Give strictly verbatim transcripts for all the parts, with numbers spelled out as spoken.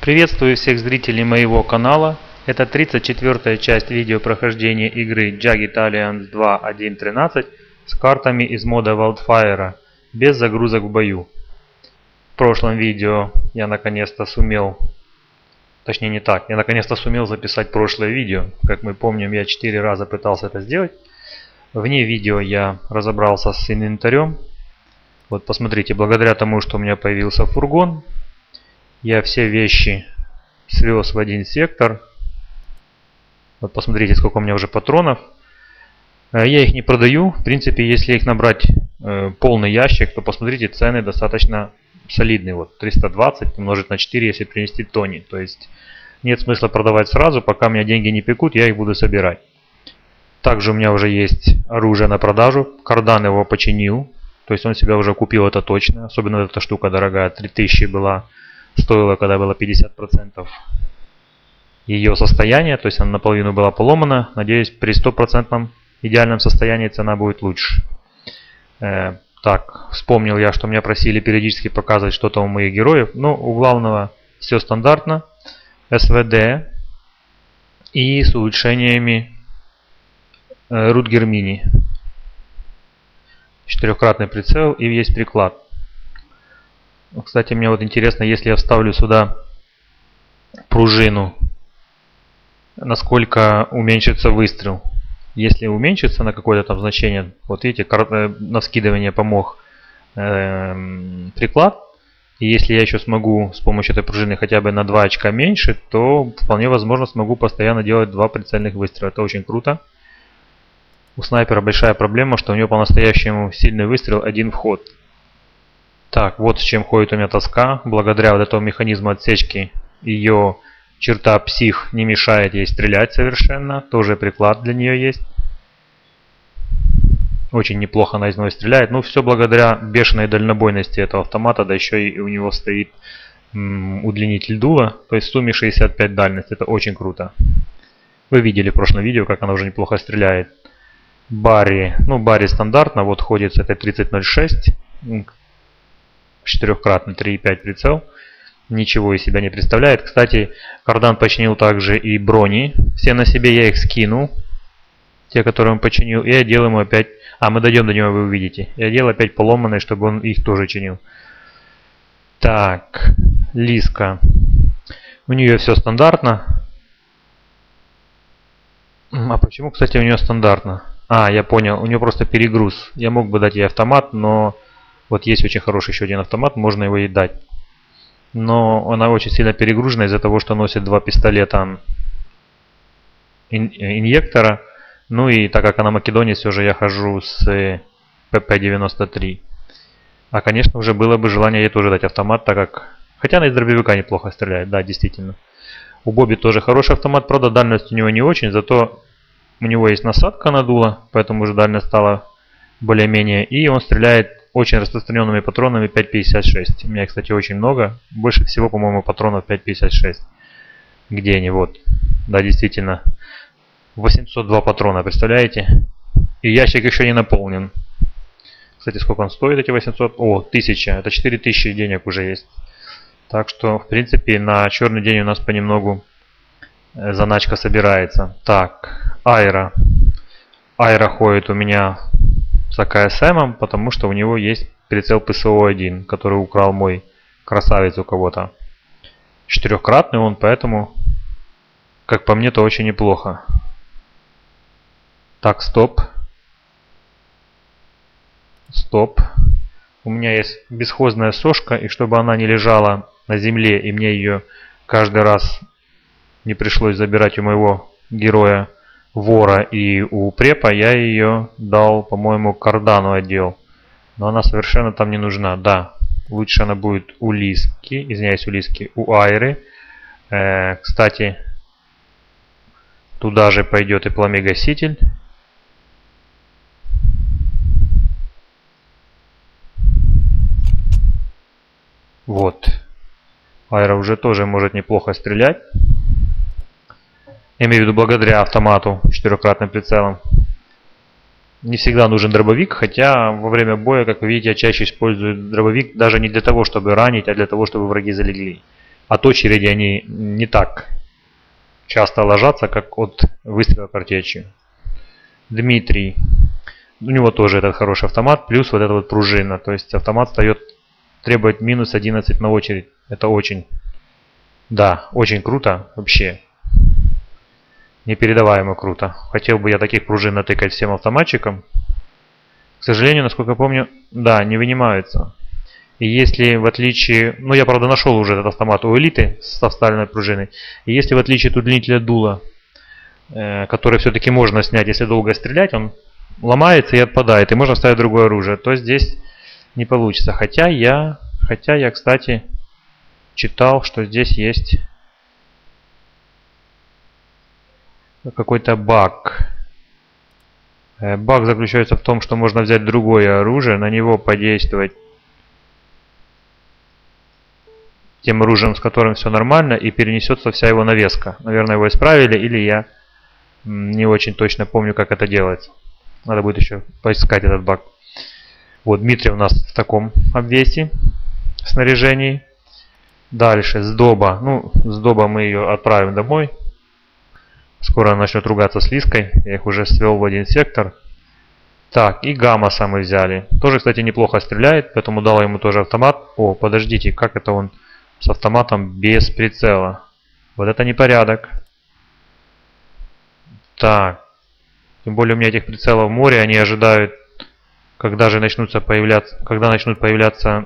Приветствую всех зрителей моего канала. Это тридцать четвёртая часть видео прохождения игры Jagged Alliance два точка один точка тринадцать с картами из мода Wildfire, без загрузок в бою. В прошлом видео я наконец-то сумел, точнее не так, я наконец-то сумел записать прошлое видео. Как мы помним, я четыре раза пытался это сделать. Вне видео я разобрался с инвентарем. Вот посмотрите, благодаря тому, что у меня появился фургон, я все вещи свез в один сектор. Вот посмотрите, сколько у меня уже патронов. Я их не продаю. В принципе, если их набрать э, полный ящик, то посмотрите, цены достаточно солидные. Вот триста двадцать умножить на четыре, если принести тони. То есть нет смысла продавать сразу, пока у меня деньги не пекут, я их буду собирать. Также у меня уже есть оружие на продажу. Кардан его починил. То есть он себя уже купил, это точно. Особенно эта штука дорогая, три тысячи была. Стоила, когда было пятьдесят процентов ее состояния. То есть она наполовину была поломана. Надеюсь, при стопроцентном идеальном состоянии цена будет лучше. Э, так, вспомнил я, что меня просили периодически показывать что-то у моих героев. Ну, у главного все стандартно. СВД и с улучшениями э, Рутгер Мини. Четырехкратный прицел и есть приклад. Кстати, мне вот интересно, если я вставлю сюда пружину, насколько уменьшится выстрел. Если уменьшится на какое-то там значение, вот видите, на вскидывание помог э, приклад. И если я еще смогу с помощью этой пружины хотя бы на два очка меньше, то вполне возможно смогу постоянно делать два прицельных выстрела. Это очень круто. У снайпера большая проблема, что у него по-настоящему сильный выстрел, один вход. Так, вот с чем ходит у меня тоска. Благодаря вот этому механизму отсечки ее черта псих не мешает ей стрелять совершенно. Тоже приклад для нее есть. Очень неплохо она из него стреляет. Ну, все благодаря бешеной дальнобойности этого автомата. Да еще и у него стоит м, удлинитель дула. То есть в сумме шестьдесят пять дальность. Это очень круто. Вы видели в прошлом видео, как она уже неплохо стреляет. Барри. Ну, Барри стандартно. Вот ходит с этой тридцать ноль шесть. Четырехкратный три и пять прицел. Ничего из себя не представляет. Кстати, кардан починил также и брони. Все на себе я их скинул. Те, которые он починил. И одел ему опять... А, мы дойдем до него, вы увидите. Я одел опять поломанные, чтобы он их тоже чинил. Так. Лиска. У нее все стандартно. А почему, кстати, у нее стандартно? А, я понял. У нее просто перегруз. Я мог бы дать ей автомат, но... Вот есть очень хороший еще один автомат, можно его ей дать. Но она очень сильно перегружена из-за того, что носит два пистолета инъектора. Ну и так как она македонец, все же я хожу с пэ пэ девяносто три. А конечно уже было бы желание ей тоже дать автомат, так как... Хотя она из дробовика неплохо стреляет, да, действительно. У Бобби тоже хороший автомат, правда дальность у него не очень, зато у него есть насадка на дуло, поэтому уже дальность стала более-менее. И он стреляет очень распространенными патронами пять пятьдесят шесть. У меня, кстати, очень много. Больше всего, по-моему, патронов пять пятьдесят шесть. Где они? Вот. Да, действительно. восемьсот два патрона, представляете? И ящик еще не наполнен. Кстати, сколько он стоит, эти восемьсот? О, тысяча. Это четыре тысячи денег уже есть. Так что, в принципе, на черный день у нас понемногу заначка собирается. Так, Айра. Айра ходит у меня с а ка эс эм, потому что у него есть прицел пэ эс о один, который украл мой красавец у кого-то. Четырехкратный он, поэтому, как по мне, то очень неплохо. Так, стоп. Стоп. У меня есть бесхозная сошка, и чтобы она не лежала на земле, и мне ее каждый раз не пришлось забирать у моего героя вора и у препа, я ее дал, по-моему, кардану одел. Но она совершенно там не нужна. Да, лучше она будет у Лиски, извиняюсь, у Лиски, у Айры. Э, кстати, туда же пойдет и пламегаситель. Вот. Айра уже тоже может неплохо стрелять. Я имею в виду благодаря автомату четырехкратным прицелом. Не всегда нужен дробовик, хотя во время боя, как вы видите, я чаще использую дробовик даже не для того, чтобы ранить, а для того, чтобы враги залегли. от очереди они не так часто ложатся, как от выстрела картечью. Дмитрий. У него тоже этот хороший автомат, плюс вот эта вот пружина. То есть автомат встает, требует минус одиннадцать на очередь. Это очень, да, очень круто вообще. Непередаваемо круто. Хотел бы я таких пружин натыкать всем автоматчикам. К сожалению, насколько я помню, да, не вынимаются. И если в отличие... Ну, я, правда, нашел уже этот автомат у Элиты со вставленной пружиной. И если в отличие от удлинителя дула, э, который все-таки можно снять, если долго стрелять, он ломается и отпадает. И можно ставить другое оружие. То здесь не получится. Хотя я, хотя я, кстати, читал, что здесь есть какой-то баг. Э, баг заключается в том, что можно взять другое оружие, на него подействовать тем оружием, с которым все нормально, и перенесется вся его навеска. Наверное, его исправили, или я не очень точно помню, как это делается. Надо будет еще поискать этот баг. Вот, Дмитрий у нас в таком обвесе снаряжении. Дальше, Сдоба. Ну, Сдоба мы ее отправим домой. Скоро она начнет ругаться с Лиской. Я их уже свел в один сектор. Так, и Гамаса мы взяли. Тоже, кстати, неплохо стреляет, поэтому дал ему тоже автомат. О, подождите, как это он... С автоматом без прицела. Вот это непорядок. Так. Тем более у меня этих прицелов в море. Они ожидают, когда же начнутся появляться, когда начнут появляться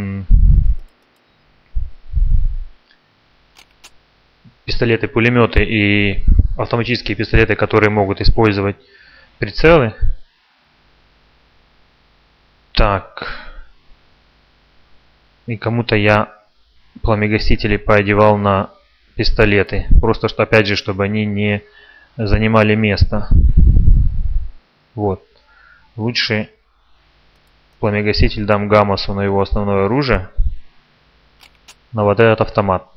пистолеты, пулеметы и автоматические пистолеты, которые могут использовать прицелы. Так. И кому-то я пламегасители поодевал на пистолеты. Просто, что опять же, чтобы они не занимали место. Вот. Лучше пламегаситель дам Гамасу на его основное оружие. На вот этот автомат.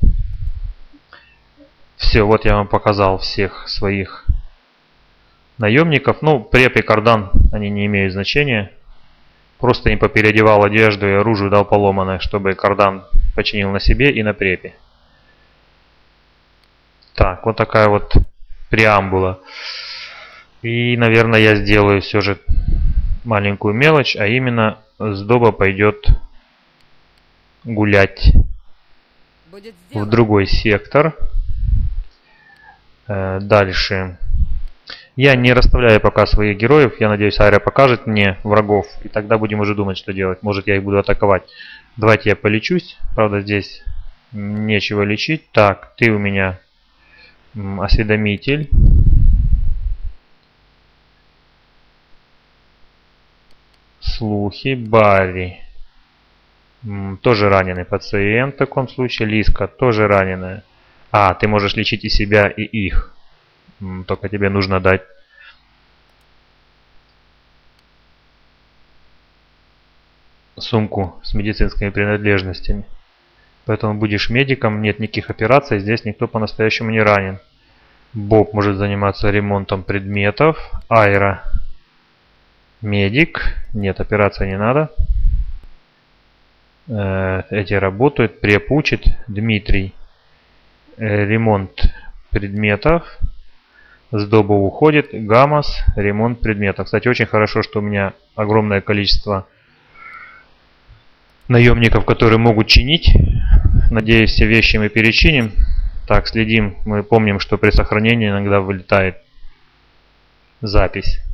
Все, вот я вам показал всех своих наемников. Ну, преп и кардан, они не имеют значения. Просто им попереодевал одежду и оружие дал поломанное, чтобы кардан починил на себе и на препе. Так, вот такая вот преамбула. И, наверное, я сделаю все же маленькую мелочь, а именно Сдоба пойдет гулять в другой сектор. Дальше. Я не расставляю пока своих героев. Я надеюсь, Айра покажет мне врагов. И тогда будем уже думать, что делать. Может, я их буду атаковать. Давайте я полечусь. Правда, здесь нечего лечить. Так, ты у меня осведомитель. Слухи. Барри. Тоже раненый пациент в таком случае. Лиска тоже раненая. А, ты можешь лечить и себя, и их. Только тебе нужно дать сумку с медицинскими принадлежностями. Поэтому будешь медиком, нет никаких операций, здесь никто по-настоящему не ранен. Боб может заниматься ремонтом предметов. Айра медик. Нет, операции не надо. Эти работают. Преп учит. Дмитрий ремонт предметов. Сдоба уходит. Гамас ремонт предметов. Кстати, очень хорошо, что у меня огромное количество наемников, которые могут чинить. Надеюсь, все вещи мы перечиним. Так, следим. Мы помним, что при сохранении иногда вылетает запись.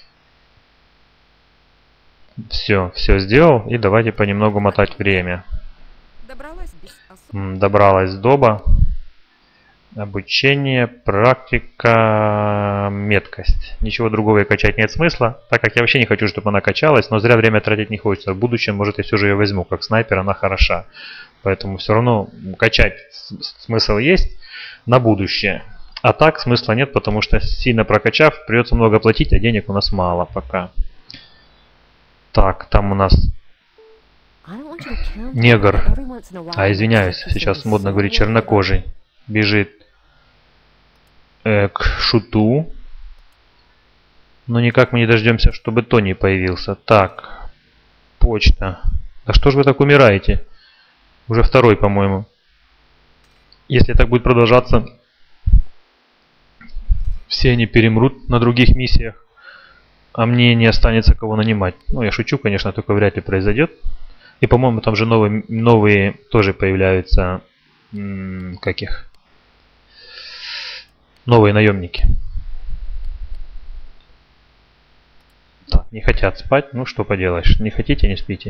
Все, все сделал. И давайте понемногу мотать время. Добралась, без... Добралась Сдоба. Обучение, практика, меткость. Ничего другого и качать нет смысла, так как я вообще не хочу, чтобы она качалась, но зря время тратить не хочется. В будущем, может, я все же ее возьму, как снайпер, она хороша. Поэтому все равно качать смысл есть на будущее. А так смысла нет, потому что сильно прокачав, придется много платить, а денег у нас мало пока. Так, там у нас негр, а извиняюсь, сейчас модно говорить чернокожий, бежит к шуту. Но никак мы не дождемся, чтобы Тони появился. Так, почта. Да что ж вы так умираете? Уже второй, по-моему. Если так будет продолжаться, все они перемрут на других миссиях, а мне не останется кого нанимать. Ну, я шучу, конечно, такое вряд ли произойдет. И, по-моему, там же новые, новые тоже появляются, как их, новые наемники. Так, не хотят спать, ну что поделаешь, не хотите, не спите.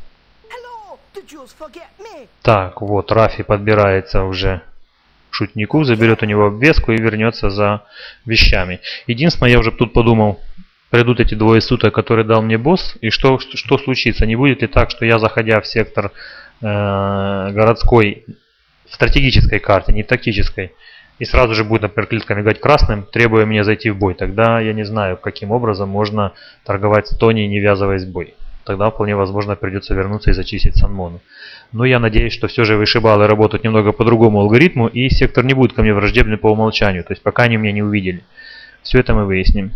Так, вот, Рафи подбирается уже к шутнику, заберет у него обвеску и вернется за вещами. Единственное, я уже тут подумал, придут эти двое суток, которые дал мне босс, и что, что, что случится? Не будет ли так, что я, заходя в сектор э, городской, в стратегической карте, не в тактической, и сразу же будет, например, клетка мигать красным, требуя меня зайти в бой. Тогда я не знаю, каким образом можно торговать с Тони, не ввязываясь в бой. Тогда вполне возможно придется вернуться и зачистить Санмону. Но я надеюсь, что все же вышибалы работают немного по другому алгоритму, и сектор не будет ко мне враждебный по умолчанию. То есть пока они меня не увидели. Все это мы выясним.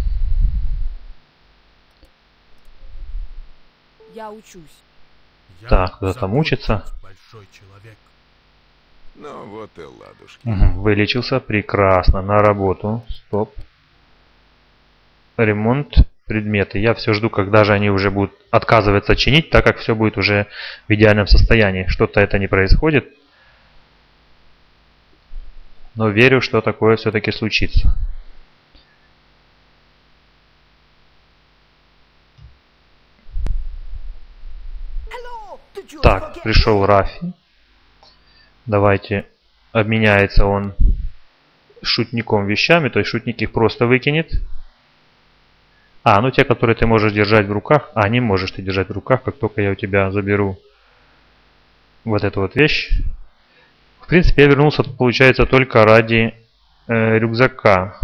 Я учусь. Так, кто там учится? Большой человек. Ну вот и ладушки. Угу, вылечился, прекрасно, на работу. Стоп. Ремонт, предметы. Я все жду, когда же они уже будут отказываться чинить, так как все будет уже в идеальном состоянии. Что-то это не происходит. Но верю, что такое все-таки случится. Так, пришел Рафи. Давайте, обменяется он с шутником вещами, то есть шутник их просто выкинет. А, ну те, которые ты можешь держать в руках, а не можешь ты держать в руках, как только я у тебя заберу вот эту вот вещь. В принципе, я вернулся, получается, только ради э, рюкзака.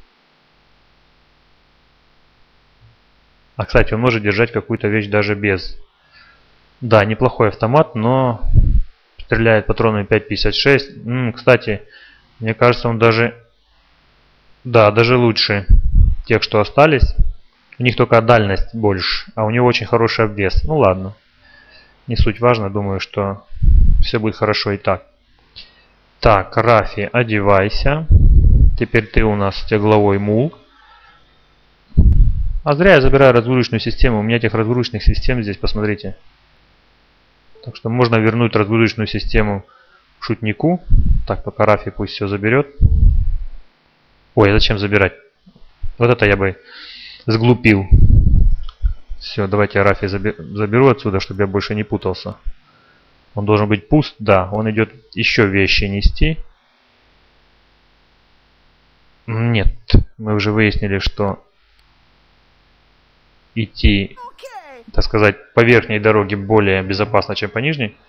А, кстати, он может держать какую-то вещь даже без... Да, неплохой автомат, но стреляет патронами пять пятьдесят шесть. М-м, кстати, мне кажется, он даже... Да, даже лучше тех, что остались. У них только дальность больше, а у него очень хороший обвес. Ну ладно, не суть важно, думаю, что все будет хорошо и так. Так, Рафи, одевайся. Теперь ты у нас тягловой мул. А зря я забираю разгрузочную систему. У меня этих разгрузочных систем здесь, посмотрите. Так что можно вернуть разгрузочную систему шутнику. Так, пока Рафи пусть все заберет. Ой, зачем забирать? Вот это я бы сглупил. Все, давайте я Рафи заберу отсюда, чтобы я больше не путался. Он должен быть пуст. Да, он идет еще вещи нести. Нет, мы уже выяснили, что идти, так сказать, по верхней дороге более безопасно, чем по нижней.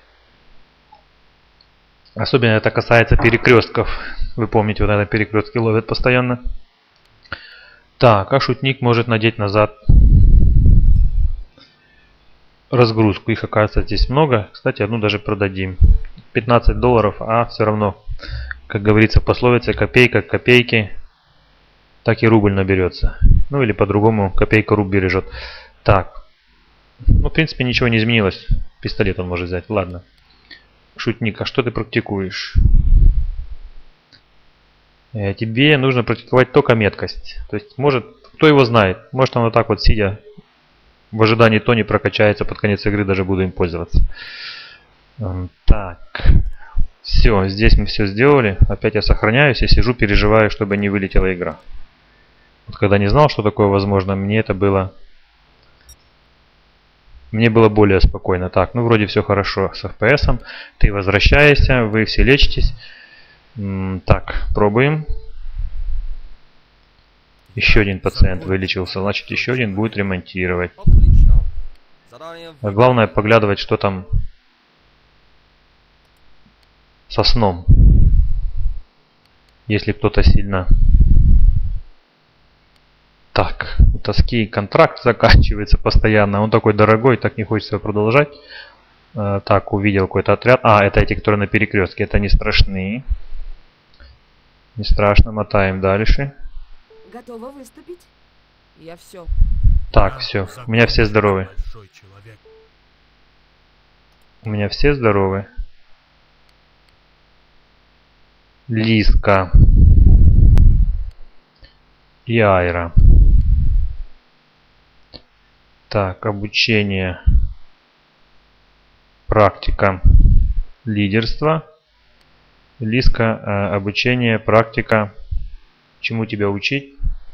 Особенно это касается перекрестков. Вы помните, вот это перекрестки ловят постоянно. Так, а шутник может надеть назад разгрузку. Их, оказывается, здесь много. Кстати, одну даже продадим. пятнадцать долларов, а все равно, как говорится в пословице, копейка к копейке, так и рубль наберется. Ну или по-другому, копейка рубль бережет. Так. Ну, в принципе, ничего не изменилось. Пистолет он может взять. Ладно. Шутник, а что ты практикуешь? Э, тебе нужно практиковать только меткость. То есть, может, кто его знает, может он вот так вот сидя в ожидании Тони прокачается, под конец игры даже буду им пользоваться. Так. Все, здесь мы все сделали. Опять я сохраняюсь и сижу, переживаю, чтобы не вылетела игра. Вот когда не знал, что такое возможно, мне это было... Мне было более спокойно. Так, ну вроде все хорошо с эф пи эс. Ты возвращаешься, вы все лечитесь. Так, пробуем. Еще один пациент вылечился, значит еще один будет ремонтировать. А главное поглядывать, что там со сном. Если кто-то сильно... Так, у тоски контракт заканчивается постоянно. Он такой дорогой, так не хочется продолжать. А, так, увидел какой-то отряд. А, это эти, которые на перекрестке. Это не страшны. Не страшно, мотаем дальше. Готова выступить? Я все. Так, все. У меня все здоровы. У меня все здоровы. Лиска и Айра. Так, обучение, практика, лидерство. Лиска, э, обучение, практика. Чему тебя учить?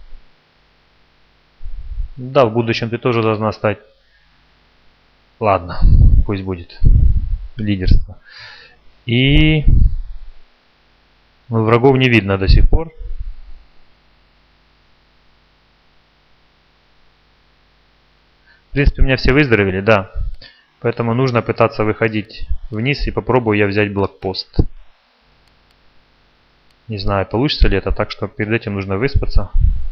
Да, в будущем ты тоже должна стать. Ладно, пусть будет. Лидерство. И врагов не видно до сих пор. В принципе, у меня все выздоровели, да. Поэтому нужно пытаться выходить вниз и попробую я взять блокпост. Не знаю, получится ли это, так что перед этим нужно выспаться.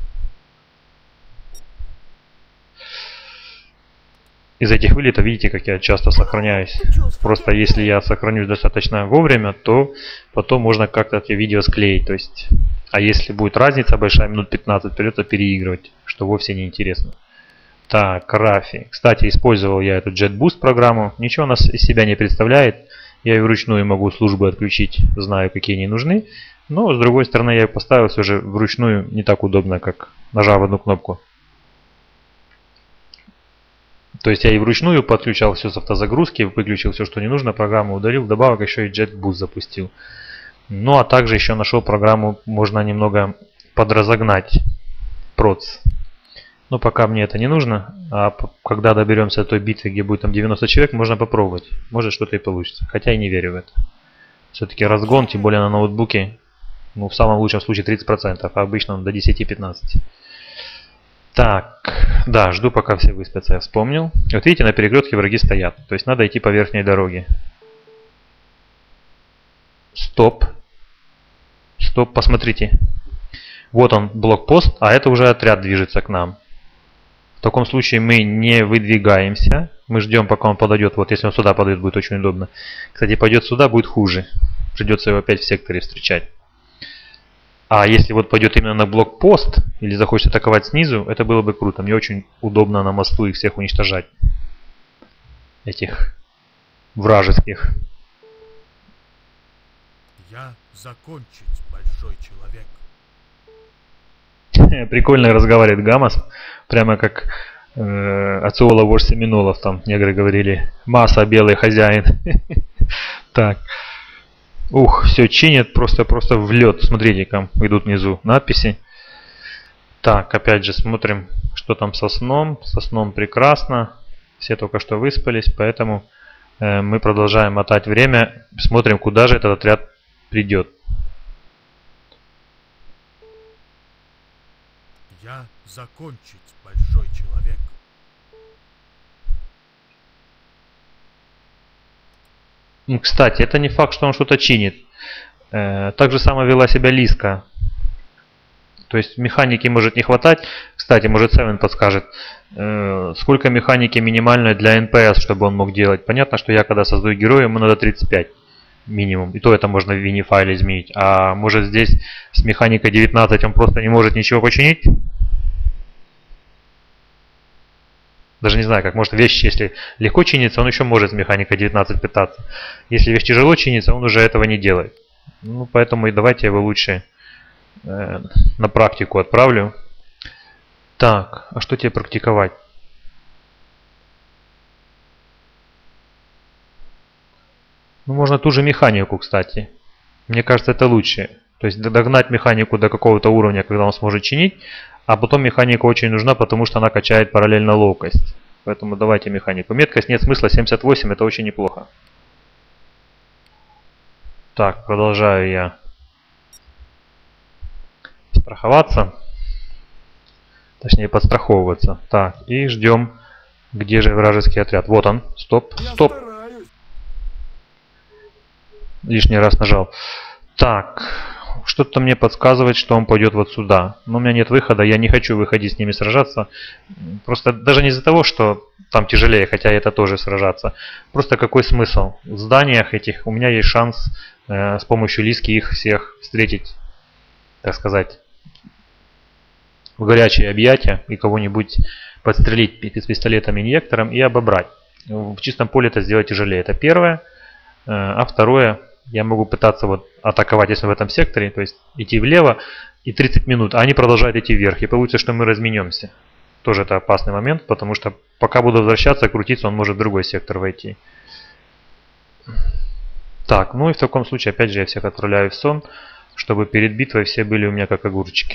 Из этих вылетов, видите, как я часто сохраняюсь. Просто если я сохранюсь достаточно вовремя, то потом можно как-то эти видео склеить. То есть, а если будет разница большая, минут пятнадцать, придется переигрывать, что вовсе не интересно. Так, Рафи. Кстати, использовал я эту JetBoost программу. Ничего она из себя не представляет. Я ее вручную могу службы отключить, знаю, какие они нужны. Но, с другой стороны, я ее поставил все же вручную не так удобно, как нажав одну кнопку. То есть я и вручную подключал все с автозагрузки, выключил все, что не нужно, программу удалил, добавок еще и JetBoost запустил. Ну а также еще нашел программу, можно немного подразогнать проц. Но пока мне это не нужно, а когда доберемся до той битвы, где будет там девяносто человек, можно попробовать. Может что-то и получится, хотя и не верю в это. Все-таки разгон, тем более на ноутбуке, ну в самом лучшем случае тридцать процентов, а обычно он до десяти-пятнадцати. Так, да, жду пока все выспятся, я вспомнил. Вот видите, на перекрестке враги стоят, то есть надо идти по верхней дороге. Стоп. Стоп, посмотрите. Вот он, блокпост, а это уже отряд движется к нам. В таком случае мы не выдвигаемся. Мы ждем, пока он подойдет. Вот если он сюда подойдет, будет очень удобно. Кстати, пойдет сюда, будет хуже. Придется его опять в секторе встречать. А если вот пойдет именно на блокпост, или захочет атаковать снизу, это было бы круто. Мне очень удобно на мосту их всех уничтожать. Этих вражеских. Я закончить, большой человек. Прикольно разговаривает Гамас. Прямо как э, Ациола вождь Семинолов, там негры говорили. Масса, белый хозяин. Так. Ух, все чинит просто-просто в лед. Смотрите-ка, идут внизу надписи. Так, опять же смотрим, что там со сном. Со сном прекрасно. Все только что выспались, поэтому э, мы продолжаем мотать время. Смотрим, куда же этот отряд придет. Я закончить, большой человек. Кстати, это не факт, что он что-то чинит. Э, так же само вела себя Лиска. То есть механики может не хватать. Кстати, может Севен подскажет, э, сколько механики минимально для эн пи эс, чтобы он мог делать. Понятно, что я когда создаю героя, ему надо тридцать пять минимум. И то это можно в вини-файле изменить. А может здесь с механикой девятнадцать он просто не может ничего починить? Даже не знаю, как может вещь, если легко чинится, он еще может с механикой девятнадцать пытаться. Если вещь тяжело чинится, он уже этого не делает. Ну, поэтому и давайте его лучше э, на практику отправлю. Так, а что тебе практиковать? Ну, можно ту же механику, кстати. Мне кажется, это лучше. То есть догнать механику до какого-то уровня, когда он сможет чинить. А потом механика очень нужна, потому что она качает параллельно ловкость. Поэтому давайте механику. Меткость нет смысла, семьдесят восемь, это очень неплохо. Так, продолжаю я страховаться. Точнее, подстраховываться. Так, и ждем, где же вражеский отряд. Вот он, стоп, стоп. Лишний раз нажал. Так, что-то мне подсказывает, что он пойдет вот сюда. Но у меня нет выхода, я не хочу выходить с ними сражаться. Просто даже не из-за того, что там тяжелее, хотя это тоже сражаться. Просто какой смысл? В зданиях этих у меня есть шанс э, с помощью Лиски их всех встретить, так сказать, в горячие объятия и кого-нибудь подстрелить с пистолетом-инъектором и обобрать. В чистом поле это сделать тяжелее. Это первое. А второе, я могу пытаться вот атаковать, если в этом секторе, то есть идти влево, и тридцать минут, а они продолжают идти вверх, и получится, что мы разменемся. Тоже это опасный момент, потому что пока буду возвращаться, крутиться, он может в другой сектор войти. Так, ну и в таком случае, опять же, я всех отправляю в сон, чтобы перед битвой все были у меня как огурчики.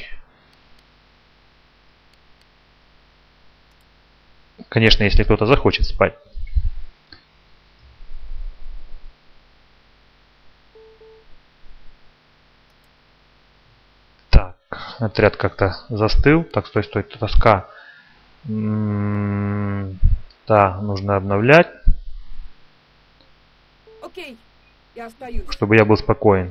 Конечно, если кто-то захочет спать. Так, отряд как-то застыл. Так, стой, стой, тоска. М-м-м, да, нужно обновлять. Окей, я остаюсь. Чтобы я был спокоен.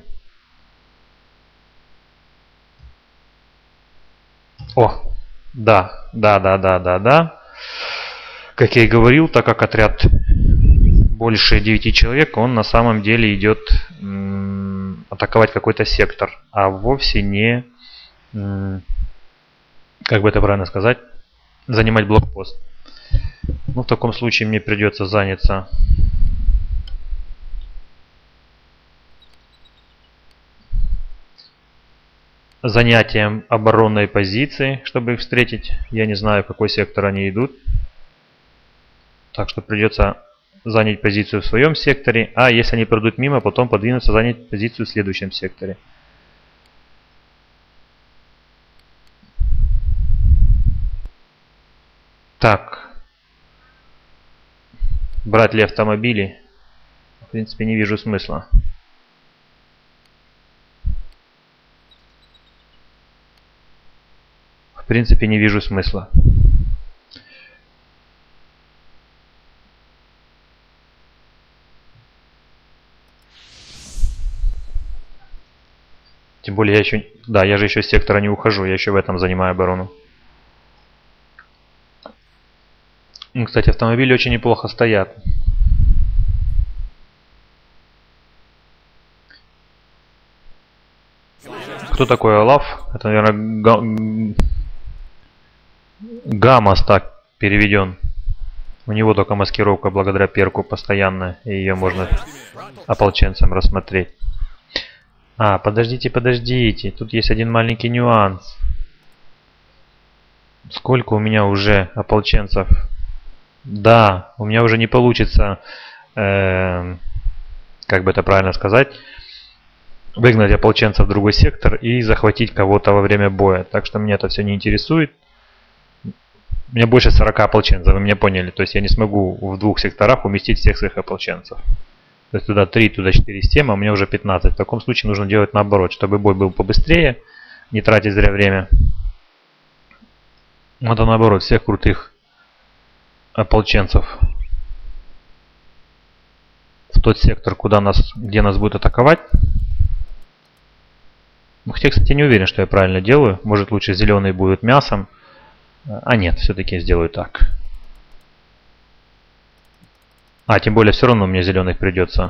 О, да, да, да, да, да, да. Как я и говорил, так как отряд больше девяти человек, он на самом деле идет м, атаковать какой-то сектор, а вовсе не, м, как бы это правильно сказать, занимать блокпост. Ну, в таком случае мне придется заняться занятием оборонной позиции, чтобы их встретить. Я не знаю, в какой сектор они идут. Так что придется занять позицию в своем секторе, а если они пройдут мимо, потом подвинуться, занять позицию в следующем секторе. Так. Брать ли автомобили? В принципе, не вижу смысла. В принципе, не вижу смысла. Тем более я еще... Да, я же еще с сектора не ухожу, я еще в этом занимаю оборону. Ну, кстати, автомобили очень неплохо стоят. Кто такой Олаф? Это, наверное, га... Гамас так переведен. У него только маскировка благодаря перку постоянная, и ее можно ополченцам рассмотреть. А, подождите, подождите. Тут есть один маленький нюанс. Сколько у меня уже ополченцев? Да, у меня уже не получится, э, как бы это правильно сказать, выгнать ополченцев в другой сектор и захватить кого-то во время боя. Так что меня это все не интересует. У меня больше сорока ополченцев, вы меня поняли. То есть я не смогу в двух секторах уместить всех своих ополченцев. То есть туда три, туда четыре, семь, а у меня уже пятнадцать. В таком случае нужно делать наоборот, чтобы бой был побыстрее, не тратить зря время. Надо наоборот, всех крутых ополченцев в тот сектор, куда нас, где нас будут атаковать. Хотя, кстати, не уверен, что я правильно делаю. Может, лучше зеленые будут мясом. А нет, все-таки я сделаю так. А, тем более, все равно мне зеленых придется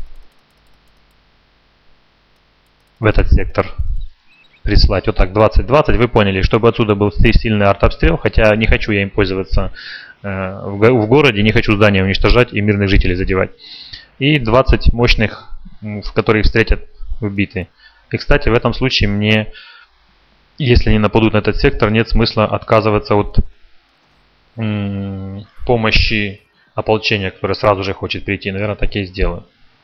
в этот сектор прислать. Вот так, двадцать двадцать, вы поняли, чтобы отсюда был сильный артобстрел, хотя не хочу я им пользоваться э, в, в городе, не хочу здания уничтожать и мирных жителей задевать. И двадцать мощных, в которые встретят убитые. И, кстати, в этом случае мне, если они нападут на этот сектор, нет смысла отказываться от м, помощи ополчения, которое сразу же хочет прийти. Наверное, так и сделаю.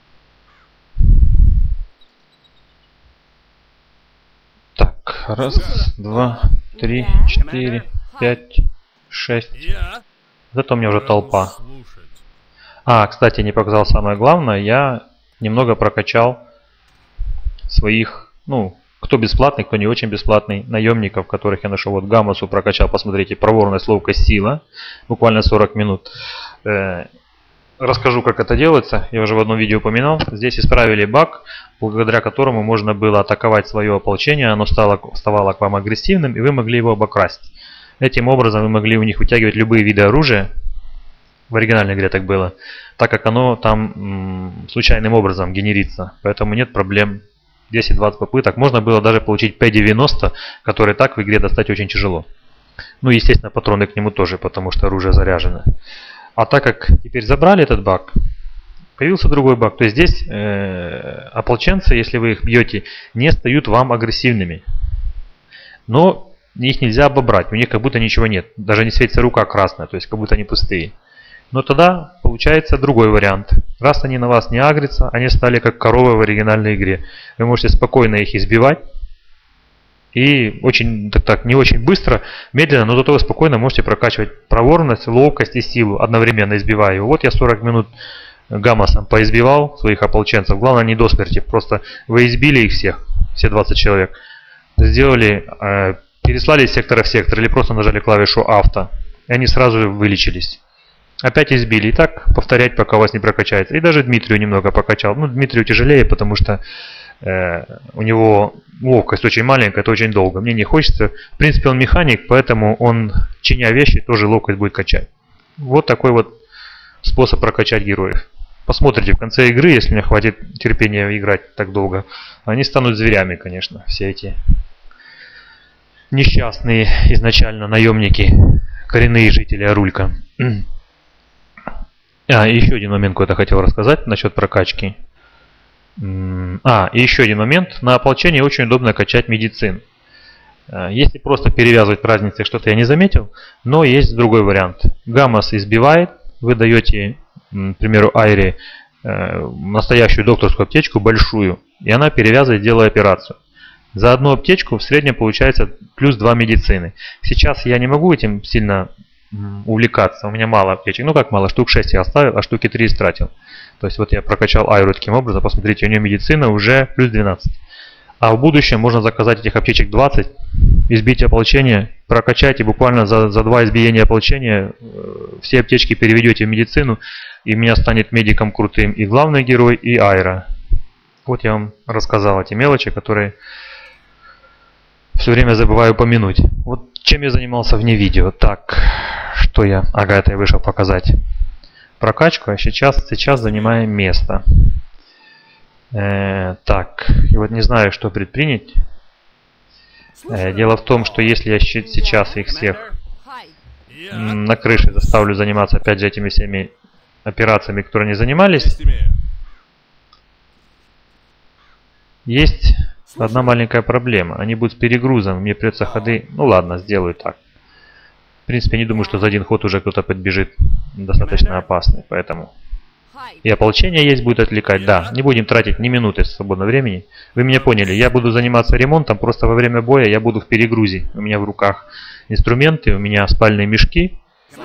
Так, раз, два, три, четыре, пять, шесть. Зато у меня уже толпа. А, кстати, не показал самое главное. Я немного прокачал своих, ну, кто бесплатный, кто не очень бесплатный, наемников, которых я нашел. Вот Гамасу прокачал, посмотрите, проворность, ловкость, сила. Буквально сорок минут. Э, расскажу, как это делается. Я уже в одном видео упоминал. Здесь исправили баг, благодаря которому можно было атаковать свое ополчение. Оно стало, ставало к вам агрессивным, и вы могли его обокрасть. Этим образом вы могли у них вытягивать любые виды оружия. В оригинальной игре так было. Так как оно там м, случайным образом генерится. Поэтому нет проблем. десять-двадцать попыток. Можно было даже получить пэ девяносто, который так в игре достать очень тяжело. Ну, естественно, патроны к нему тоже, потому что оружие заряжено. А так как теперь забрали этот баг, Появился другой баг. То есть здесь э, ополченцы, если вы их бьете, не стают вам агрессивными. Но их нельзя обобрать. У них как будто ничего нет. Даже не светится рука красная. То есть как будто они пустые. Но тогда получается другой вариант. Раз они на вас не агрятся, они стали как коровы в оригинальной игре. Вы можете спокойно их избивать. И очень, так, так, не очень быстро, медленно, но зато вы спокойно можете прокачивать проворность, ловкость и силу, одновременно избивая его. Вот я сорок минут гамасом поизбивал своих ополченцев. Главное не до смерти, просто вы избили их всех, все двадцать человек. Сделали, э, переслали из сектора в сектор или просто нажали клавишу авто. И они сразу вылечились. Опять избили. И так повторять, пока у вас не прокачается. И даже Дмитрию немного покачал. Ну, Дмитрию тяжелее, потому что э, у него ловкость очень маленькая, это очень долго. Мне не хочется. В принципе, он механик, поэтому он, чиня вещи, тоже ловкость будет качать. Вот такой вот способ прокачать героев. Посмотрите в конце игры, если мне хватит терпения играть так долго. Они станут зверями, конечно, все эти несчастные изначально наемники, коренные жители Арулька. А, и еще один момент, кое-то хотел рассказать насчет прокачки. А, и еще один момент. На ополчении очень удобно качать медицин. Если просто перевязывать разницы, что-то я не заметил, но есть другой вариант. Гамас избивает, вы даете, к примеру, Айре настоящую докторскую аптечку, большую, и она перевязывает, делая операцию. За одну аптечку в среднем получается плюс два медицины. Сейчас я не могу этим сильно увлекаться, у меня мало аптечек. Ну как мало, штук шесть я оставил, а штуки три истратил. То есть вот я прокачал Айру таким образом, посмотрите, у нее медицина уже плюс двенадцать. А в будущем можно заказать этих аптечек двадцать, избить ополчение, прокачайте буквально за, за два избиения ополчения, все аптечки переведете в медицину, и у меня станет медиком крутым и главный герой, и Айра. Вот я вам рассказал эти мелочи, которые все время забываю упомянуть. Вот чем я занимался вне видео. Так, что я... Ага, это я вышел показать прокачку, а сейчас, сейчас занимаем место. Э, так, и вот не знаю, что предпринять. Э, дело в том, что если я сейчас их всех на крыше заставлю заниматься опять же этими всеми операциями, которые они занимались, есть одна маленькая проблема. Они будут с перегрузом, мне придется ходы... Ну ладно, сделаю так. В принципе, не думаю, что за один ход уже кто-то подбежит. Достаточно опасный, поэтому... И ополчение есть, будет отвлекать. Да, не будем тратить ни минуты свободного времени. Вы меня поняли, я буду заниматься ремонтом, просто во время боя я буду в перегрузе. У меня в руках инструменты, у меня спальные мешки.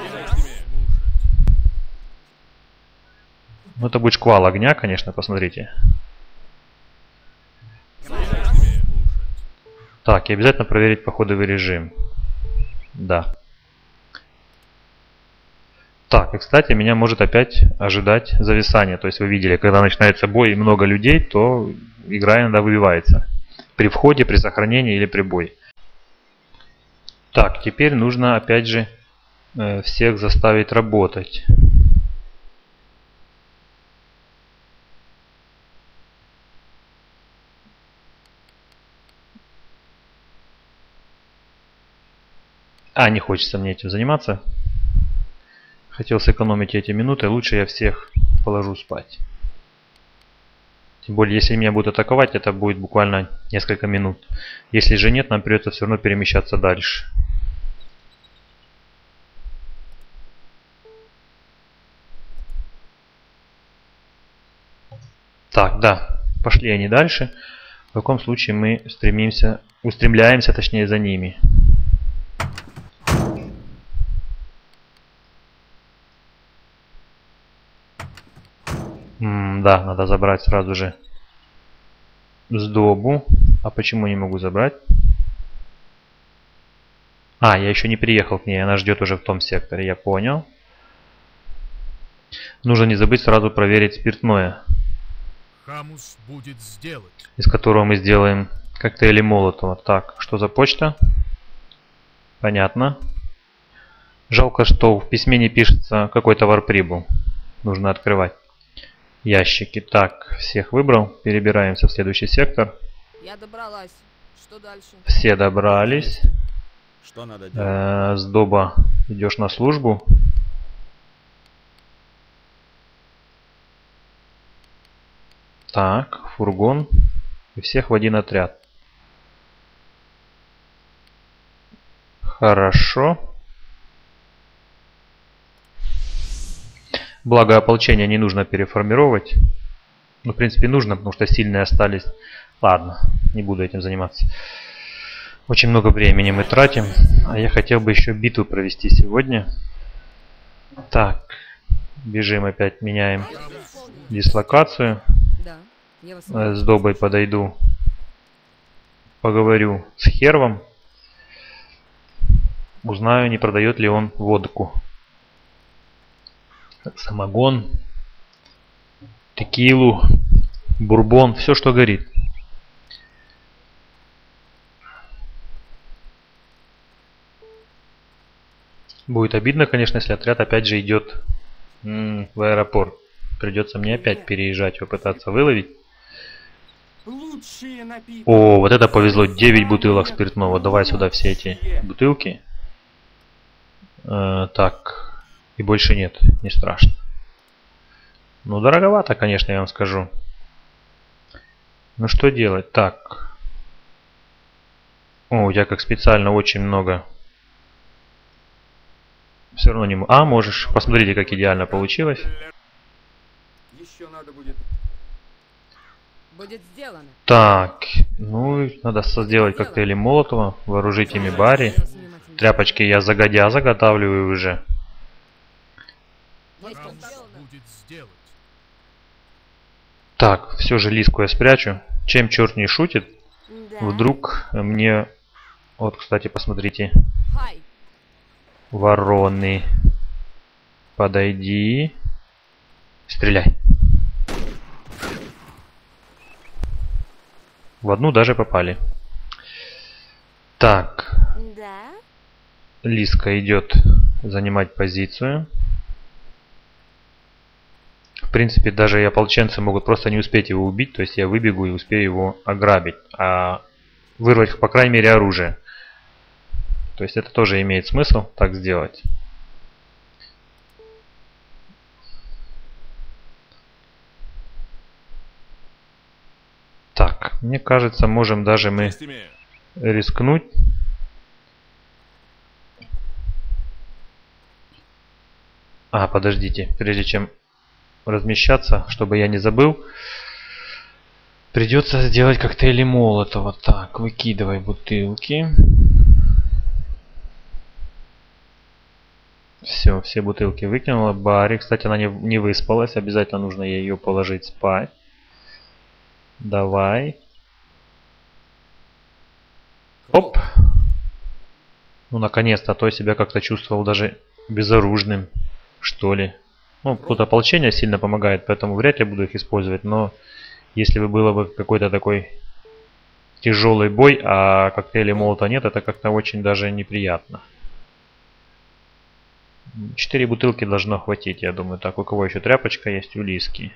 Ну это будет шквал огня, конечно, посмотрите. Так, и обязательно проверить походовый режим. Да. Так, и кстати, меня может опять ожидать зависание. То есть вы видели, когда начинается бой и много людей, то игра иногда выбивается. При входе, при сохранении или при бой. Так, теперь нужно опять же э, всех заставить работать. А, не хочется мне этим заниматься. Хотел сэкономить эти минуты, лучше я всех положу спать. Тем более, если меня будут атаковать, это будет буквально несколько минут. Если же нет, нам придется все равно перемещаться дальше. Так, да, пошли они дальше. В таком случае мы стремимся, устремляемся, точнее, за ними. М да, надо забрать сразу же сдобу. А почему не могу забрать? А, я еще не приехал к ней, она ждет уже в том секторе, я понял. Нужно не забыть сразу проверить спиртное. Хамус будет сделать. Из которого мы сделаем коктейли Молотова. Так, что за почта? Понятно. Жалко, что в письме не пишется, какой товар прибыл. Нужно открывать ящики. Так, всех выбрал. Перебираемся в следующий сектор. Я добралась. Что дальше? Все добрались. Что надо делать? Э-э, Сдоба, идешь на службу. Так, фургон. И всех в один отряд. Хорошо. Благо ополчение не нужно переформировать. Ну, в принципе, нужно, потому что сильные остались. Ладно, не буду этим заниматься. Очень много времени мы тратим. А я хотел бы еще битву провести сегодня. Так, бежим опять, меняем дислокацию. Да, я вас Э, С Добой подойду. Поговорю с Хервом. Узнаю, не продает ли он водку. Самогон. Текилу. Бурбон. Все, что горит. Будет обидно, конечно, если отряд опять же идет м, в аэропорт. Придется мне опять переезжать, его пытаться выловить. Лучшие напитки. О, вот это повезло. девять бутылок спиртного. Давай сюда все эти бутылки. Э, так. И больше нет. Не страшно. Ну, дороговато, конечно, я вам скажу. Ну, что делать? Так. О, у тебя как специально очень много. Все равно не могу. А, можешь. Посмотрите, как идеально получилось. Еще надо будет. Будет сделано. Так. Ну, надо сделать коктейли Молотова. Вооружить ими Барри. Тряпочки я загодя заготавливаю уже. Есть Хамус сделано. будет сделать. Так, все же Лиску я спрячу. Чем черт не шутит, Да. вдруг мне... Вот, кстати, посмотрите. Хай. Вороны. Подойди. Стреляй. В одну даже попали. Так. Да. Лиска идет занимать позицию. В принципе, даже и ополченцы могут просто не успеть его убить. То есть я выбегу и успею его ограбить. А вырвать, по крайней мере, оружие. То есть это тоже имеет смысл так сделать. Так, мне кажется, можем даже мы Честь имею. рискнуть. А, подождите, прежде чем размещаться, чтобы я не забыл, придется сделать коктейли Молотова. Так, выкидывай бутылки. Все, все бутылки выкинула. Барри, кстати, она не, не выспалась. Обязательно нужно ее положить спать. Давай. Оп. Ну, наконец-то, а то я себя как-то чувствовал даже безоружным, что ли. Ну, тут ополчение сильно помогает, поэтому вряд ли буду их использовать. Но если бы было бы какой-то такой тяжелый бой, а коктейля Молота нет, это как-то очень даже неприятно. Четыре бутылки должно хватить, я думаю. Так, у кого еще тряпочка есть? У Лиски.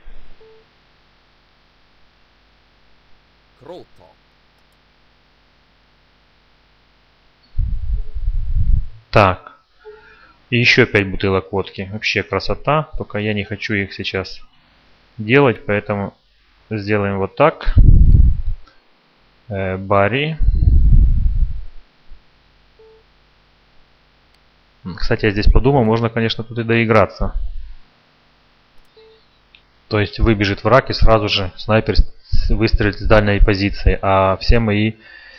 Круто. Так. И еще пять бутылок водки. Вообще красота. Только я не хочу их сейчас делать, поэтому сделаем вот так. Э, Барри. Кстати, я здесь подумал, можно, конечно, тут и доиграться. То есть выбежит враг и сразу же снайпер выстрелит с дальней позиции, а все мои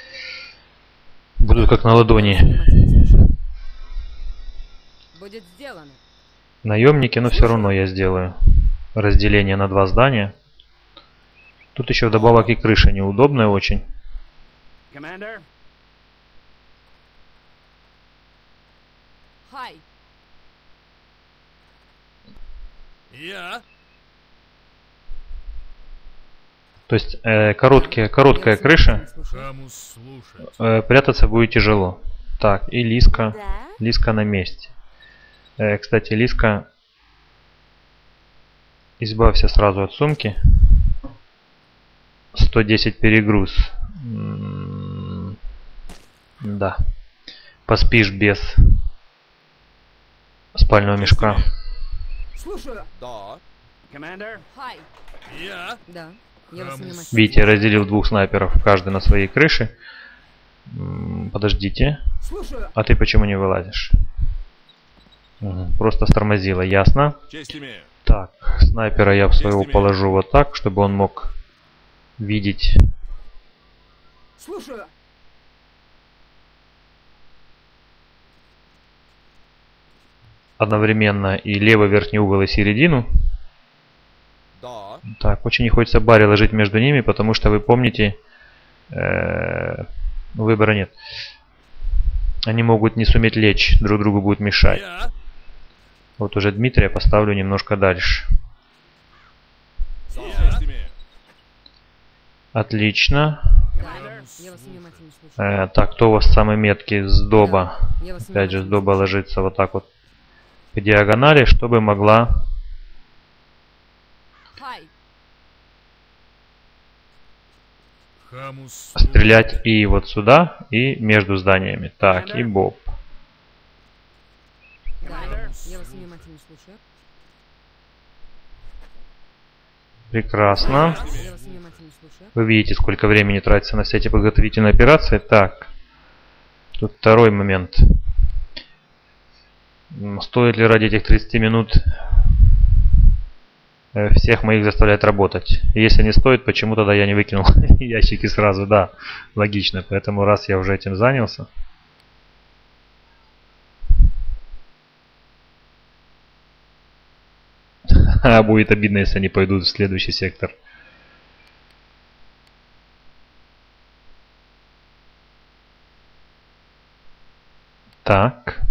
будут как на ладони. Будет сделано. Наемники, но все равно я сделаю разделение на два здания. Тут еще вдобавок и крыша неудобная очень. Командир. Хай. Я? То есть э, короткие, короткая крыша, Хамус слушает. э, прятаться будет тяжело. Так, и Лиска. Да. Лиска на месте. Э, кстати, Лиска, избавься сразу от сумки. сто десять перегруз. М, Да. Поспишь без спального мешка. Слушаю. Да. Командир. Хай. Я? Да. Я вас Хамус. внимательно Видите, я разделил двух снайперов, каждый на своей крыше. М, Подождите. Слушаю. А ты почему не вылазишь? Мгм, просто стормозило, ясно. Честь имею. Так, снайпера я своего Есть имею. положу вот так, чтобы он мог видеть. Слушаю. Одновременно и левый верхний угол и середину. Да. Так, очень не хочется Барри ложить между ними, потому что вы помните, э, выбора нет. Они могут не суметь лечь, друг другу будут мешать. Я. Вот уже Дмитрия поставлю немножко дальше. Честь имею. Отлично. Да, я вас внимательно слушаю. Э, так, кто у вас самый меткий? Сдоба. Да, я вас Опять же, внимательно сдоба слушаю. ложится вот так вот по диагонали, чтобы могла Хай. Хамус. стрелять и вот сюда, и между зданиями. Так, и Боб. Да, я вас внимательно слушаю. Прекрасно. Я вас внимательно слушаю. Вы видите, сколько времени тратится на все эти подготовительные операции. Так, тут второй момент. М, Стоит ли ради этих тридцати минут э, всех моих заставлять работать? Если не стоит, почему тогда я не выкинул ящики сразу? Да, логично. Поэтому раз я уже этим занялся. А будет обидно, если они пойдут в следующий сектор. Так.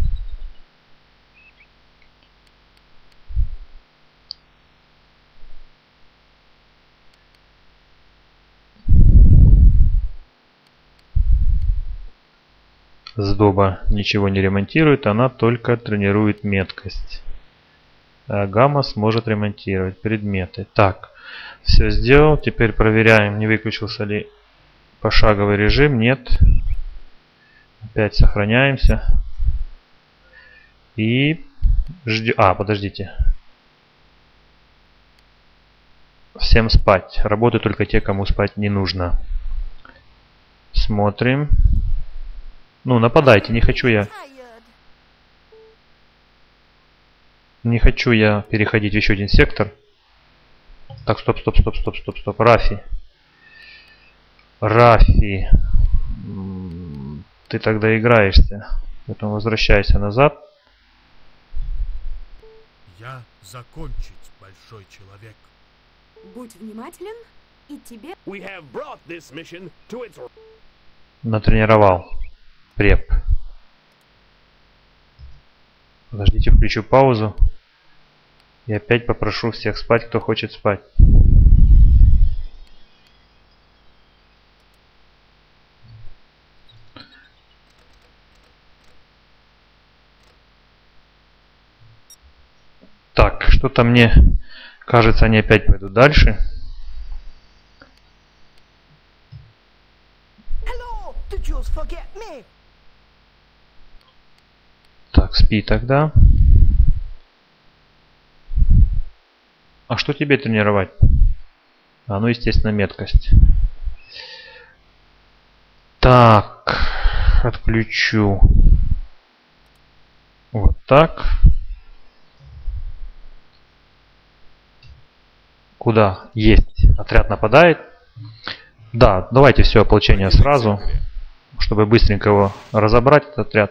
Сдоба ничего не ремонтирует, она только тренирует меткость. А Гамма сможет ремонтировать предметы. Так, все сделал. Теперь проверяем, не выключился ли пошаговый режим. Нет. Опять сохраняемся. И ждем. А, подождите. Всем спать. Работают только те, кому спать не нужно. Смотрим. Ну, нападайте, не хочу я. Не хочу я переходить в еще один сектор. Так, стоп, стоп, стоп, стоп, стоп, стоп. Рафи. Рафи. М, Ты тогда играешься. Поэтому возвращайся назад. Я закончить, большой человек. Будь внимателен, и тебе... We have brought this mission to its... Натренировал. Преп. Подождите, включу паузу. И опять попрошу всех спать, кто хочет спать. Так, что-то мне кажется, они опять пойдут дальше. Hello, did you forget me? Так, спи тогда. А что тебе тренировать? А, ну, естественно, меткость. Так, отключу. Вот так. Куда? Есть. Отряд нападает. Да, давайте все ополчение сразу, чтобы быстренько его разобрать, этот отряд.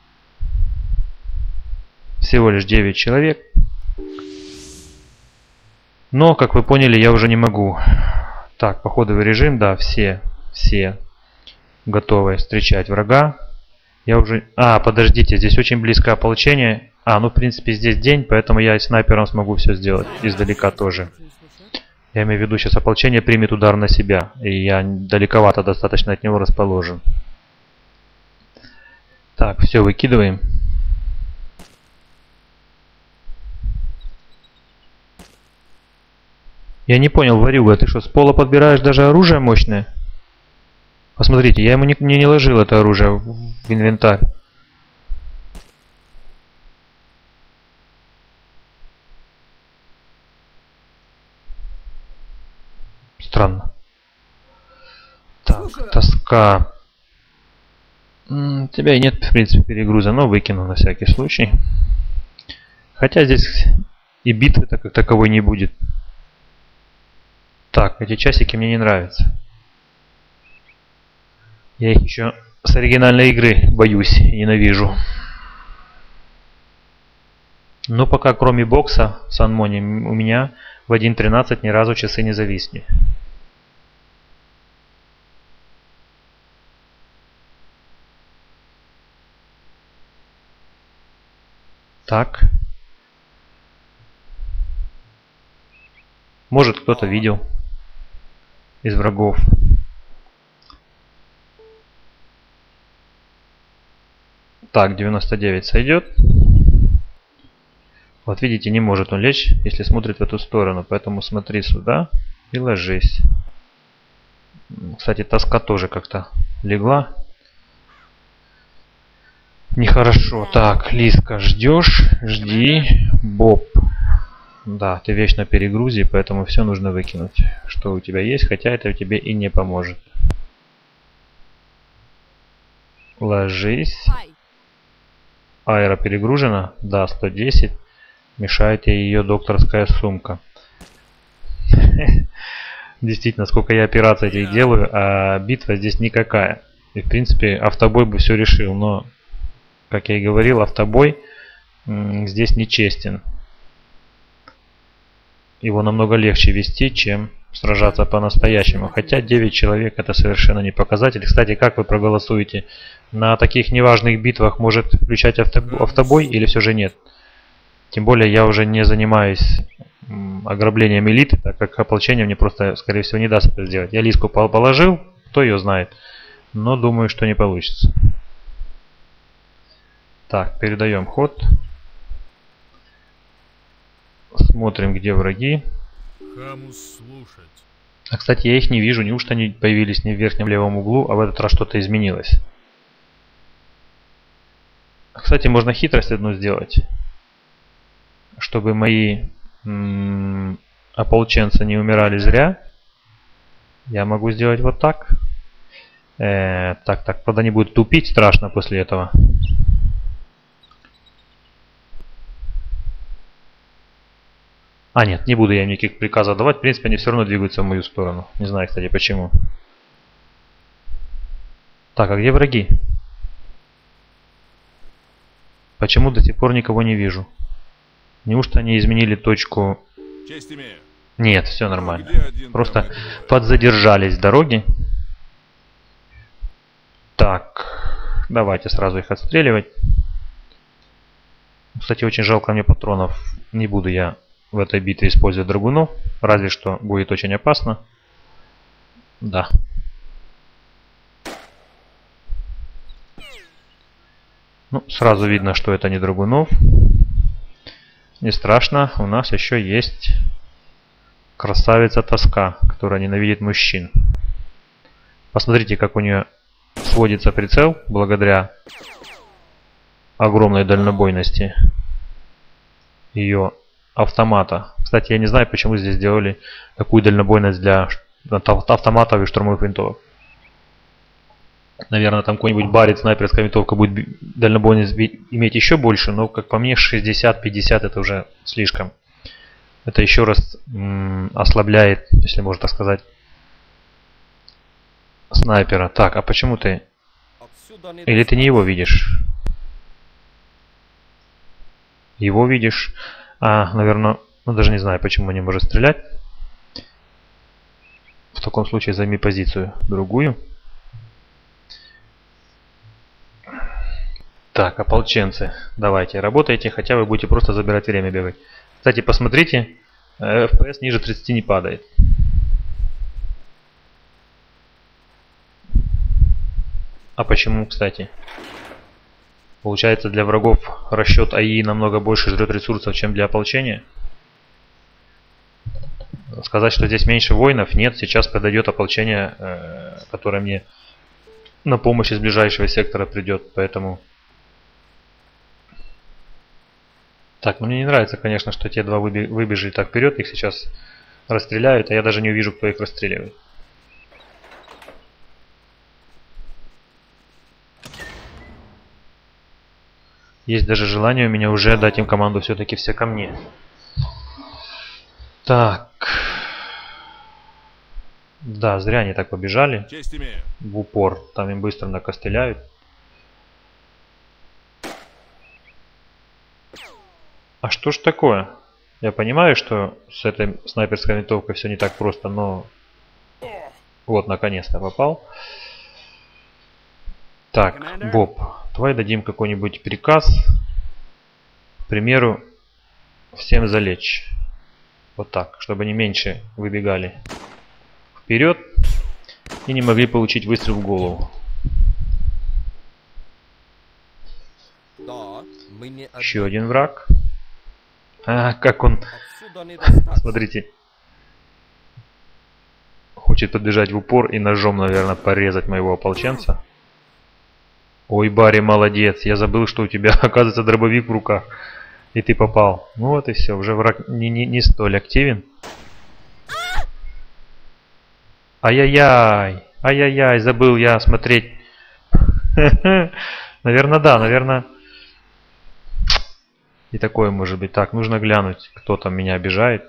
Всего лишь девять человек. Но, как вы поняли, я уже не могу. Так, походовый режим, да, все, все готовы встречать врага. Я уже... А, подождите, здесь очень близкое ополчение. А, ну, в принципе, здесь день, поэтому я и снайпером смогу все сделать. Издалека тоже. Я имею в виду, сейчас ополчение примет удар на себя. И я далековато достаточно от него расположен. Так, все, выкидываем. Я не понял, Варюга, ты что, с пола подбираешь даже оружие мощное? Посмотрите, я ему не, не, не ложил это оружие в, в инвентарь. Слушаю. Тоска. М, У тебя и нет, в принципе, перегруза, но выкину на всякий случай. Хотя здесь и битвы-то как таковой не будет. Так, эти часики мне не нравятся. Я их еще с оригинальной игры боюсь и ненавижу. Но пока кроме бокса в Санмоне у меня в один тринадцать ни разу часы не зависли. Так. Может, кто-то видел из врагов. Так, девяносто девять сойдет. Вот видите, не может он лечь, если смотрит в эту сторону. Поэтому смотри сюда и ложись. Кстати, тоска тоже как-то легла. Нехорошо. Так, Лиска, ждешь? Жди. Боб. Да, ты вечно в перегрузе, поэтому все нужно выкинуть, что у тебя есть, хотя это тебе и не поможет. Ложись. Аэро перегружена? Да, сто десять. Мешает ей ее докторская сумка. Действительно, сколько я операций этих делаю, а битва здесь никакая. И в принципе автобой бы все решил, но, как я и говорил, автобой здесь нечестен. Его намного легче вести, чем сражаться по-настоящему. Хотя девять человек это совершенно не показатель. Кстати, как вы проголосуете? На таких неважных битвах может включать авто- автобой или все же нет? Тем более я уже не занимаюсь ограблением элиты, так как ополчение мне просто, скорее всего, не даст это сделать. Я Лиску положил, кто ее знает. Но думаю, что не получится. Так, передаем ход. Смотрим, где враги. Хамус слушать. А, кстати, я их не вижу. Неужто они появились не в верхнем левом углу, а в этот раз что-то изменилось? Кстати, можно хитрость одну сделать. Чтобы мои м-м, ополченцы не умирали зря. Я могу сделать вот так. Э, так, так, правда они будут тупить страшно после этого. А, нет, не буду я им никаких приказов давать. В принципе, они все равно двигаются в мою сторону. Не знаю, кстати, почему. Так, а где враги? Почему до сих пор никого не вижу? Неужто они изменили точку? Честь имею. Нет, все нормально. Где один Просто там это подзадержались в дороге. Так, давайте сразу их отстреливать. Кстати, очень жалко мне патронов. Не буду я в этой битве использовать драгунов. Разве что будет очень опасно. Да. Ну, сразу видно, что это не драгунов. Не страшно, у нас еще есть красавица Тоска, которая ненавидит мужчин. Посмотрите, как у нее сводится прицел благодаря огромной дальнобойности ее автомата. Кстати, я не знаю, почему здесь сделали такую дальнобойность для автоматов и штурмовых винтовок. Наверное, там какой-нибудь барит, снайперская винтовка будет дальнобойность иметь еще больше, но, как по мне, шестьдесят-пятьдесят это уже слишком. Это еще раз м- ослабляет, если можно так сказать, снайпера. Так, а почему ты... Или ты не его видишь? Его видишь? А, наверное, ну даже не знаю, почему не может стрелять. В таком случае займи позицию другую. Так, ополченцы, давайте, работайте, хотя вы будете просто забирать время бегать. Кстати, посмотрите, эф пи эс ниже тридцати не падает. А почему, кстати? Получается, для врагов расчет АИ намного больше жрет ресурсов, чем для ополчения? Сказать, что здесь меньше воинов? Нет, сейчас подойдет ополчение, э, которое мне на помощь из ближайшего сектора придет, поэтому... Так, ну мне не нравится, конечно, что те два выби- выбежали так вперед, их сейчас расстреляют, а я даже не увижу, кто их расстреливает. Есть даже желание у меня уже дать им команду все-таки все ко мне. Так. Да, зря они так побежали. Честь имею. В упор. Там им быстро накостыляют. А что ж такое? Я понимаю, что с этой снайперской винтовкой все не так просто, но... Вот, наконец-то попал. Так, Боб, давай дадим какой-нибудь приказ. К примеру, всем залечь. Вот так, чтобы они меньше выбегали вперед и не могли получить выстрел в голову. Да, мы не Еще один враг. А, как он, отсюда не достать. смотрите, хочет подбежать в упор и ножом, наверное, порезать моего ополченца. Ой, Барри, молодец. Я забыл, что у тебя, оказывается, дробовик в руках. И ты попал. Ну вот и все. Уже враг не, не, не столь активен. Ай-яй-яй. Ай-яй-яй. Забыл я смотреть. Наверное, да. Наверное. И такое может быть. Так, нужно глянуть, кто там меня обижает.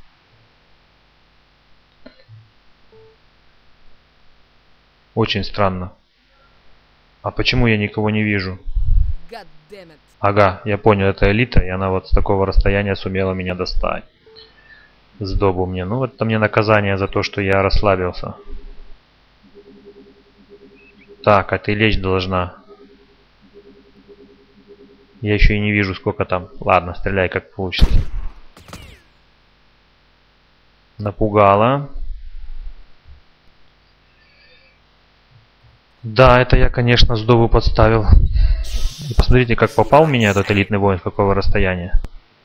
Очень странно. А почему я никого не вижу? God damn it. Ага, я понял, это элита, и она вот с такого расстояния сумела меня достать. Сдобу мне. Ну, это мне наказание за то, что я расслабился. Так, а ты лечь должна. Я еще и не вижу, сколько там. Ладно, стреляй как получится. Напугала. Да, это я, конечно, сдобу подставил. И посмотрите, как попал в меня этот элитный воин, с какого расстояния.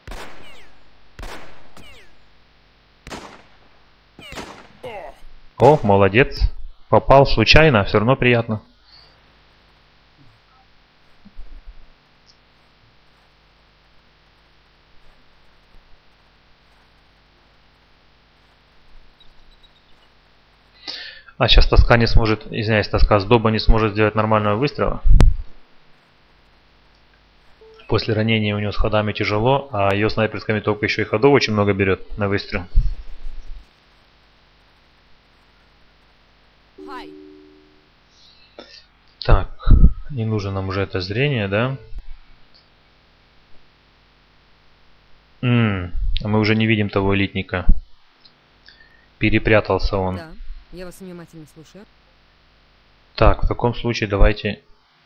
О, молодец. Попал случайно, все равно приятно. А сейчас тоска не сможет, извиняюсь, тоска сдоба не сможет сделать нормального выстрела. После ранения у него с ходами тяжело, а ее снайперская винтовка еще и ходов очень много берет на выстрел. Hi. Так, не нужно нам уже это зрение, да? М-м, а мы уже не видим того элитника. Перепрятался он. Да, я вас внимательно слушаю. Так, в таком случае давайте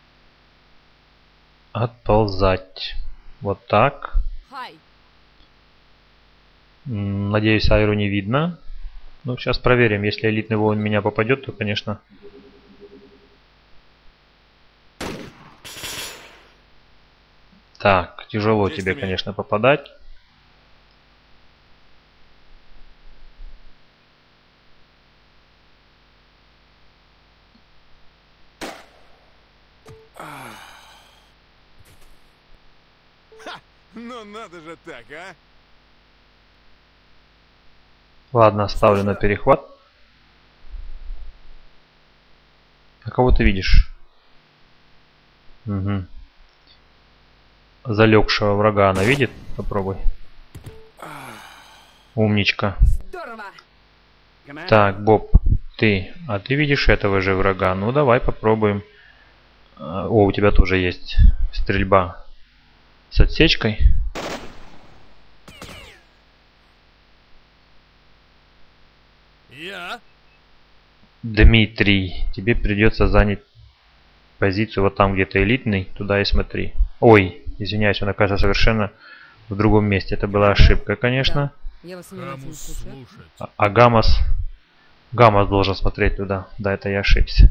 отползать. Вот так. Hi. М, Надеюсь, Айру не видно. Ну, сейчас проверим. Если элитный воин в меня попадет, то, конечно... Так, тяжело Честь тебе, имею. конечно, попадать. Ну надо же так, а? Ладно, ставлю на перехват. А кого ты видишь? Угу. Залегшего врага она видит? Попробуй. Умничка. Здорово. Так, Боб, ты. А ты видишь этого же врага? Ну, давай попробуем. А, О, у тебя тоже есть стрельба с отсечкой. Я? Дмитрий, тебе придется занять позицию вот там где-то элитный. Туда и смотри. Ой, извиняюсь, он оказывается совершенно в другом месте. Это была ошибка, конечно. Да, я вас внимательно Хамус слушаю. слушать. А, а Гамас... Гамас должен смотреть туда. Да, это я ошибся.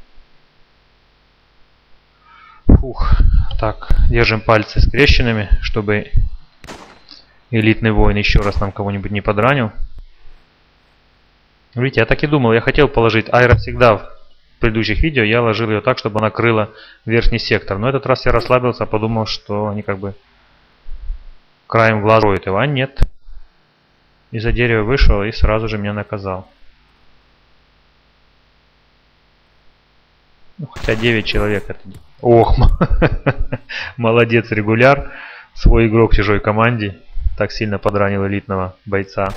Фух. Так, держим пальцы скрещенными, чтобы элитный воин еще раз нам кого-нибудь не подранил. Видите, я так и думал. Я хотел положить Айра всегда в предыдущих видео. Я ложил ее так, чтобы она крыла верхний сектор. Но этот раз я расслабился, подумал, что они как бы краем глаза роют его. А нет. Из-за дерева вышел и сразу же меня наказал. Ну, хотя девять человек это... Ох, молодец, регуляр. Свой игрок в чужой команде. Так сильно подранил элитного бойца.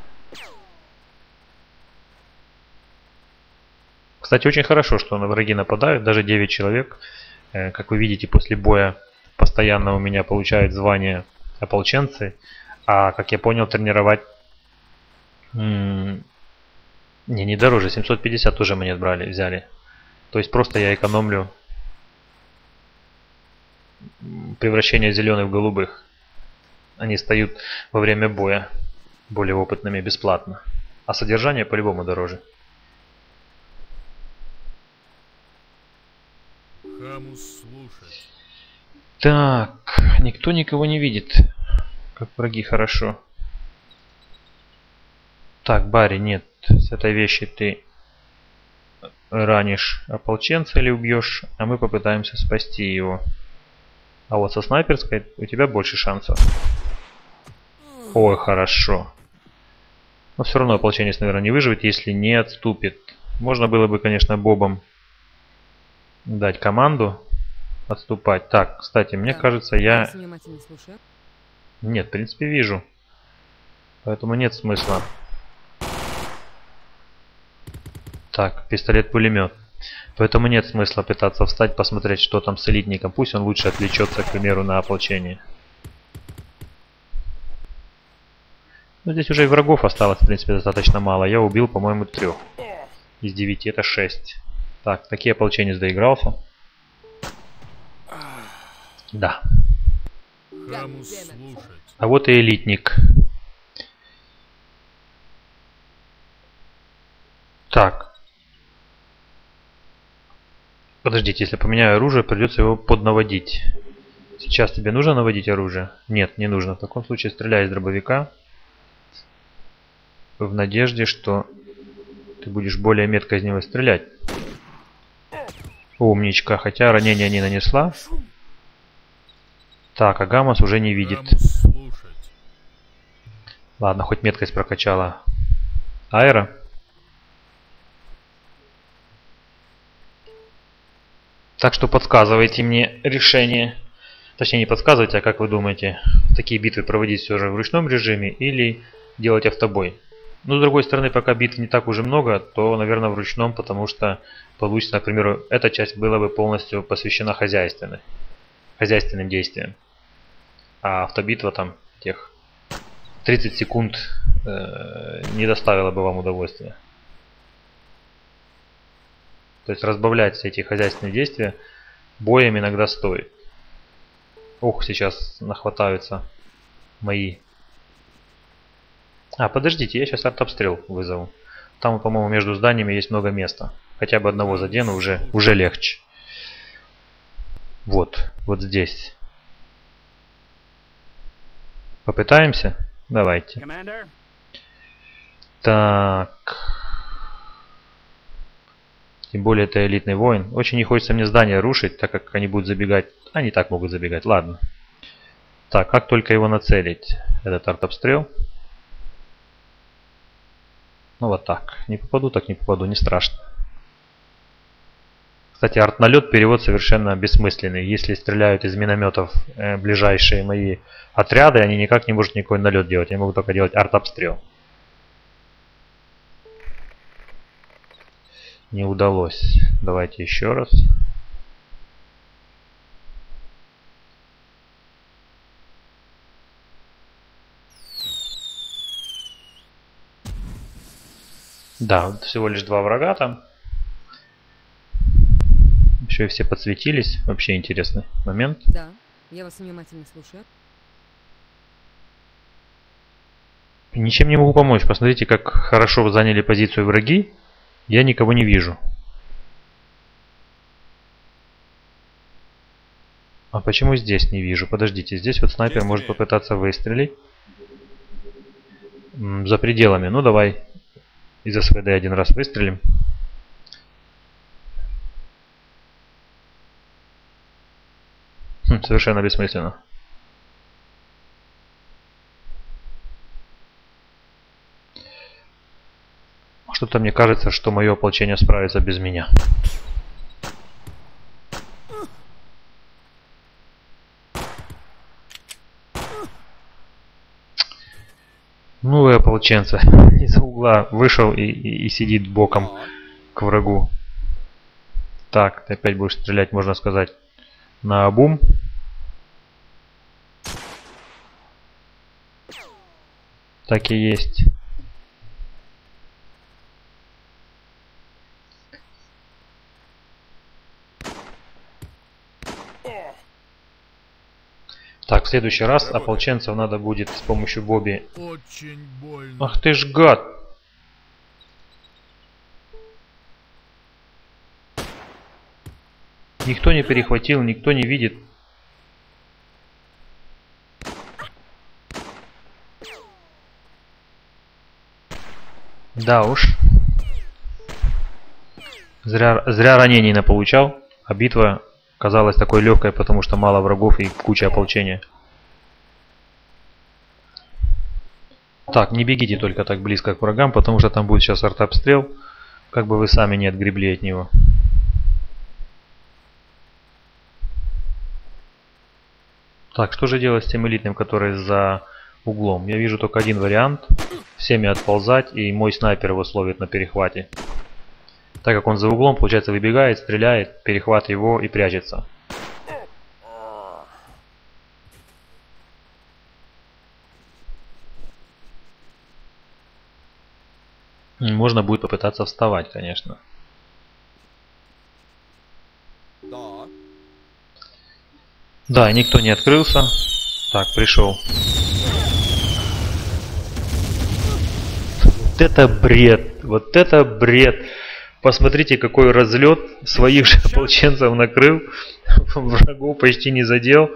Кстати, очень хорошо, что на враги нападают. Даже девять человек. Как вы видите, после боя постоянно у меня получают звание ополченцы. А, как я понял, тренировать... Не, не дороже. семьсот пятьдесят тоже монет брали, взяли. То есть просто я экономлю превращение зеленых в голубых. Они стают во время боя более опытными бесплатно. А содержание по-любому дороже. Хамус слушать. Так, никто никого не видит. Как враги хорошо. Так, Барри, нет. С этой вещи ты ранишь ополченца или убьешь, а мы попытаемся спасти его. А вот со снайперской у тебя больше шансов. Ой, хорошо. Но все равно ополченец, наверное, не выживет, если не отступит. Можно было бы, конечно, Бобом дать команду отступать. Так, кстати, мне Да. кажется, Я я... вас внимательно слушаю. Нет, в принципе, вижу. Поэтому нет смысла. Так, пистолет-пулемет. Поэтому нет смысла пытаться встать, посмотреть, что там с элитником. Пусть он лучше отвлечется, к примеру, на ополчение. Ну, здесь уже и врагов осталось, в принципе, достаточно мало. Я убил, по-моему, трех. Из девяти это шесть. Так, такие ополченец доигрался. Да. Хамус слушать. А вот и элитник. Так. Подождите, если поменяю оружие, придется его поднаводить. Сейчас тебе нужно наводить оружие? Нет, не нужно. В таком случае стреляй из дробовика. В надежде, что ты будешь более метко из него стрелять. Умничка, хотя ранение не нанесла. Так, а Гамас уже не видит. Хамус слушать. Ладно, хоть меткость прокачала. Аэро. Так что подсказывайте мне решение. Точнее, не подсказывайте, а как вы думаете, такие битвы проводить все же в ручном режиме или делать автобой? Ну, с другой стороны, пока битв не так уже много, то, наверное, в ручном, потому что получится, к примеру, эта часть была бы полностью посвящена хозяйственной, хозяйственным действиям. А автобитва там, тех тридцать секунд э, не доставила бы вам удовольствия. То есть разбавлять все эти хозяйственные действия боем иногда стоит. Ох, сейчас нахватаются мои. А, подождите, я сейчас артобстрел вызову. Там, по-моему, между зданиями есть много места. Хотя бы одного задену, уже, уже легче. Вот, вот здесь. Попытаемся? Давайте. Так. Тем более это элитный воин. Очень не хочется мне здание рушить, так как они будут забегать. Они так могут забегать, ладно. Так, как только его нацелить, этот артобстрел. Ну вот так. Не попаду, так не попаду, не страшно. Кстати, артналет перевод совершенно бессмысленный. Если стреляют из минометов э, ближайшие мои отряды, они никак не могут никакой налет делать. Они могут только делать артобстрел. Не удалось. Давайте еще раз. Да, всего лишь два врага там. Еще и все подсветились. Вообще интересный момент. Да, я вас внимательно слушаю. Ничем не могу помочь. Посмотрите, как хорошо заняли позицию враги. Я никого не вижу. А почему здесь не вижу? Подождите, здесь вот снайпер может попытаться выстрелить. М, за пределами. Ну давай из СВД один раз выстрелим. Хм, совершенно бессмысленно. Что-то мне кажется, что мое ополчение справится без меня. Ну и ополченца из угла вышел и, и, и сидит боком к врагу. Так, ты опять будешь стрелять, можно сказать, наобум. Так и есть. Так, в следующий раз ополченцев надо будет с помощью Бобби. Очень больно. Ах ты ж гад! Никто не перехватил, никто не видит. Да уж. Зря, зря ранений наполучал, а битва казалась такой легкой, потому что мало врагов и куча ополчения. Так, не бегите только так близко к врагам, потому что там будет сейчас артобстрел, как бы вы сами не отгребли от него. Так, что же делать с тем элитным, который за углом? Я вижу только один вариант. Всеми отползать, и мой снайпер его словит на перехвате. Так как он за углом, получается, выбегает, стреляет, перехват его и прячется. Можно будет попытаться вставать, конечно. Да. Да, никто не открылся. Так, пришел. Вот это бред, вот это бред. Посмотрите, какой разлет, своих же ополченцев накрыл, врагов почти не задел.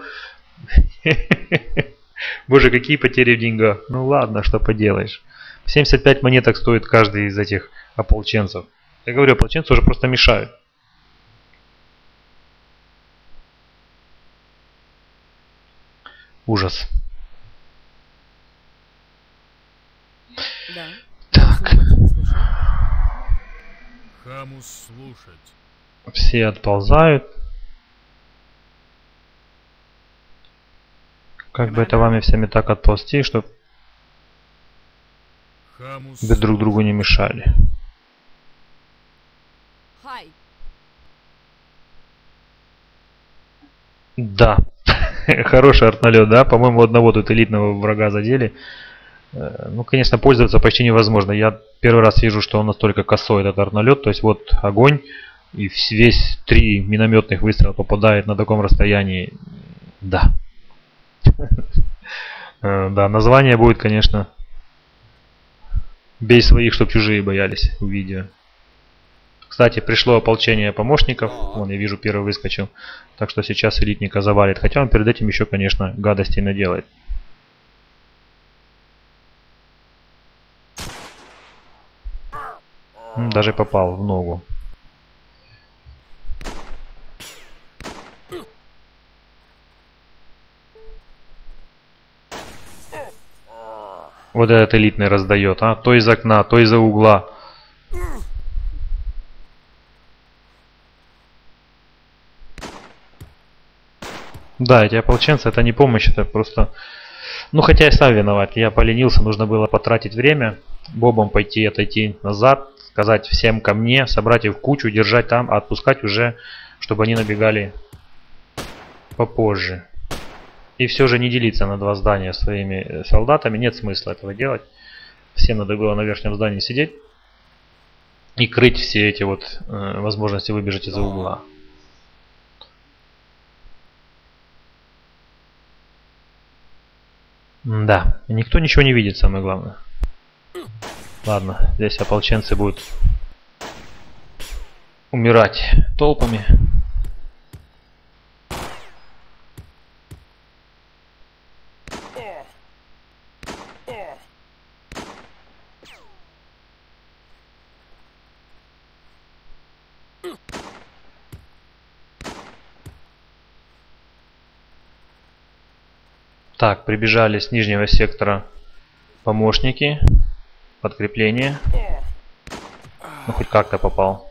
Боже, какие потери в деньгах. Ну ладно, что поделаешь. семьдесят пять монеток стоит каждый из этих ополченцев. Я говорю, ополченцы уже просто мешают. Ужас. Да. Так. Внимательно слушаю. Хамус слушать. Все отползают. Как бы это вами всеми так отползти, чтобы Хамус вы друг другу не мешали. Хай. Да. Хороший артналет, да? По-моему, одного тут элитного врага задели. Э, Ну, конечно, пользоваться почти невозможно. Я первый раз вижу, что он настолько косой, этот артналет. То есть вот огонь, и вс- весь три минометных выстрела попадает на таком расстоянии. Да. Э, Да, название будет, конечно, «Бей своих, чтоб чужие боялись» в видео. Кстати, пришло ополчение помощников. Вон, я вижу, первый выскочил. Так что сейчас элитника завалит. Хотя он перед этим еще, конечно, гадостей наделает. М, Даже попал в ногу. Вот этот элитный раздает, а? То из окна, то из-за угла. Да, эти ополченцы, это не помощь, это просто... Ну, хотя я сам виноват, я поленился, нужно было потратить время, бобом пойти, отойти назад, сказать всем ко мне, собрать их в кучу, держать там, а отпускать уже, чтобы они набегали попозже. И все же не делиться на два здания своими солдатами, нет смысла этого делать. Всем надо было на верхнем здании сидеть и крыть все эти вот э, возможности выбежать из-за угла. Да, и никто ничего не видит, самое главное. Ладно, здесь ополченцы будут умирать толпами. Так, прибежали с нижнего сектора помощники. Подкрепление. Ну, хоть как-то попал.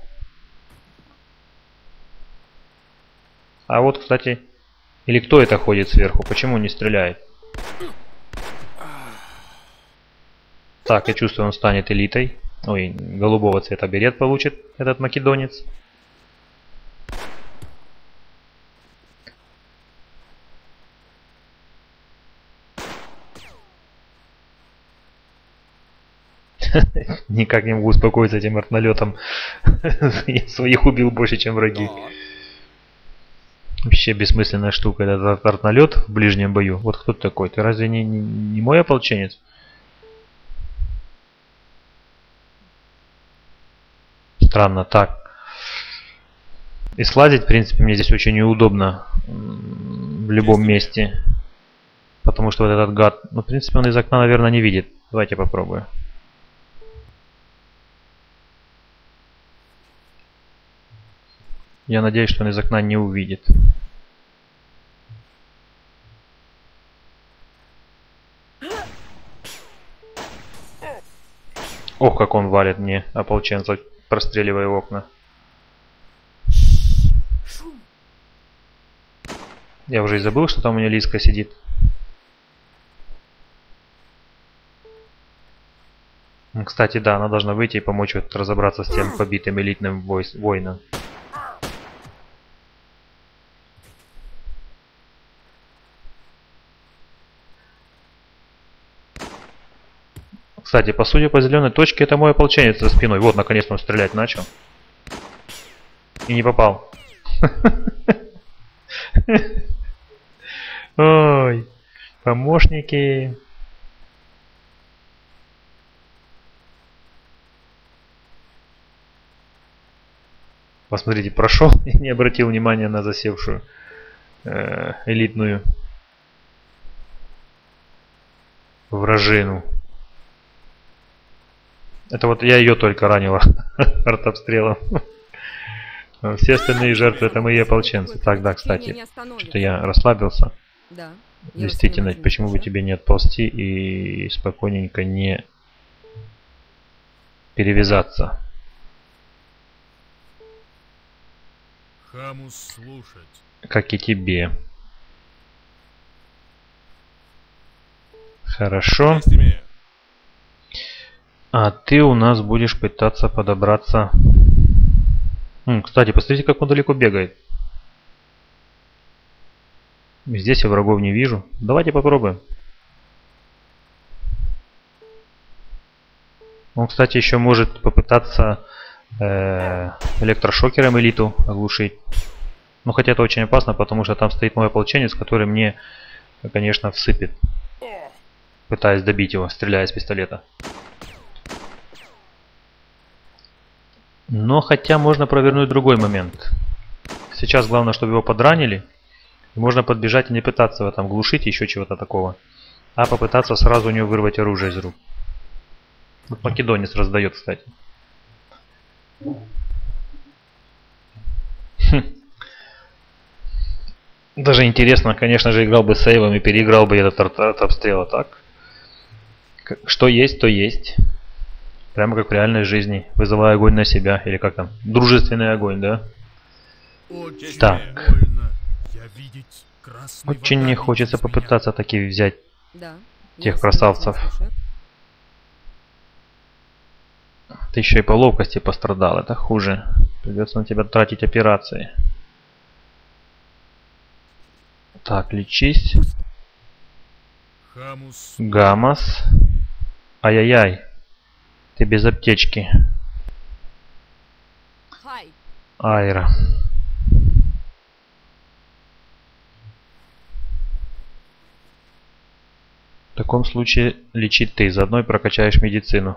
А вот, кстати, или кто это ходит сверху? Почему не стреляет? Так, я чувствую, он станет элитой. Ой, голубого цвета берет получит этот македонец. Никак не могу успокоиться этим артналетом. Я своих убил больше, чем враги. Да. Вообще бессмысленная штука этот артналет в ближнем бою. Вот кто ты такой? Ты разве не, не, не мой ополченец? Странно, так. И слазить, в принципе, мне здесь очень неудобно в любом месте. Потому что вот этот гад, ну, в принципе, он из окна, наверное, не видит. Давайте попробую. Я надеюсь, что он из окна не увидит. Ох, как он валит мне ополченцев, простреливая окна. Я уже и забыл, что там у меня Лиска сидит. Кстати, да, она должна выйти и помочь вот разобраться с тем побитым элитным войс воином. Кстати, по сути, по зеленой точке это мой ополченец за спиной. Вот, наконец-то он стрелять начал. И не попал. Ой, помощники. Посмотрите, прошел и не обратил внимания на засевшую э, элитную вражину. Это вот я ее только ранила артобстрелом. Все остальные жертвы это мои ополченцы. Так, да, кстати, что-то я расслабился. Да. Действительно, почему бы тебе не отползти и спокойненько не перевязаться? Хамус слушать. Как и тебе. Хорошо. Есть имею. А ты у нас будешь пытаться подобраться. М, кстати, посмотрите, как он далеко бегает. Здесь я врагов не вижу. Давайте попробуем. Он, кстати, еще может попытаться э, электрошокером элиту оглушить. Ну, хотя это очень опасно, потому что там стоит мой ополченец, который мне, конечно, всыпет. Пытаясь добить его, стреляя из пистолета. Но хотя можно провернуть другой момент. Сейчас главное, чтобы его подранили. И можно подбежать и не пытаться его там глушить, еще чего-то такого. А попытаться сразу у него вырвать оружие из рук. Вот македонец раздает, кстати. Хм. Даже интересно, конечно же, играл бы сейвом и переиграл бы этот артобстрел, так? Что есть, то есть. Прямо как в реальной жизни. Вызывая огонь на себя. Или как там? Дружественный огонь, да? Очень Так. больно. Я видеть красный Очень не водопад хочется из меня. попытаться таки взять Да. тех Я красавцев. слушаю. Ты еще и по ловкости пострадал. Это хуже. Придется на тебя тратить операции. Так, лечись. Хамус. Гамас. Ай-яй-яй. Ты без аптечки. Хай. Айра. В таком случае лечить ты, заодно и прокачаешь медицину.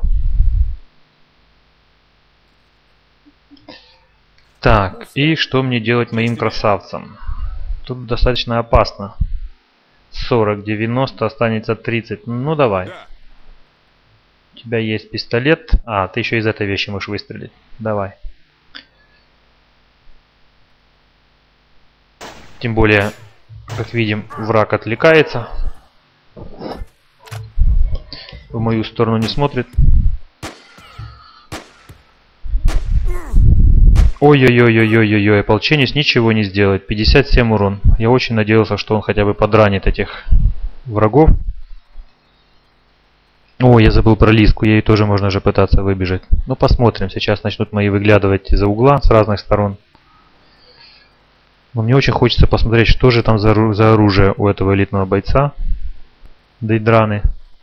Так, и что мне делать моим красавцам? Тут достаточно опасно. сорок, девяносто, останется тридцать. Ну давай. Да. У тебя есть пистолет. А, ты еще из этой вещи можешь выстрелить. Давай. Тем более, как видим, враг отвлекается. В мою сторону не смотрит. Ой-ой-ой-ой-ой-ой, ополченец ничего не сделает. пятьдесят семь урон. Я очень надеялся, что он хотя бы подранит этих врагов. О, я забыл про Лиску, ей тоже можно же пытаться выбежать. Ну, посмотрим, сейчас начнут мои выглядывать из-за угла с разных сторон. Но мне очень хочется посмотреть, что же там за, ору- за оружие у этого элитного бойца. Дейдраны.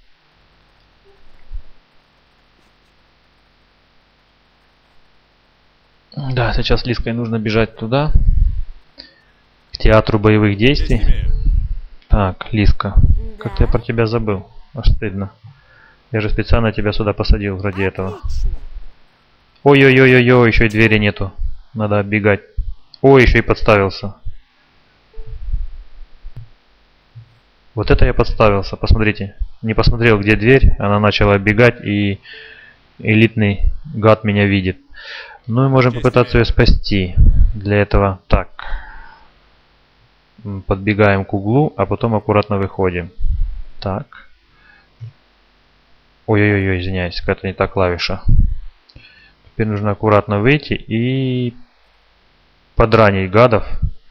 Да, сейчас Лиской нужно бежать туда. К театру боевых Честь действий. имею. Так, Лиска. Как-то я про тебя забыл. Аж стыдно. Я же специально тебя сюда посадил ради этого. Отлично. Ой-ой-ой-ой-ой, еще и двери нету. Надо оббегать. Ой, еще и подставился. Вот это я подставился, посмотрите. Не посмотрел, где дверь, она начала оббегать, и элитный гад меня видит. Ну и можем попытаться ее спасти. Для этого так. М, Подбегаем к углу, а потом аккуратно выходим. Так. Ой-ой-ой, извиняюсь, какая-то не та клавиша. Теперь нужно аккуратно выйти и подранить гадов.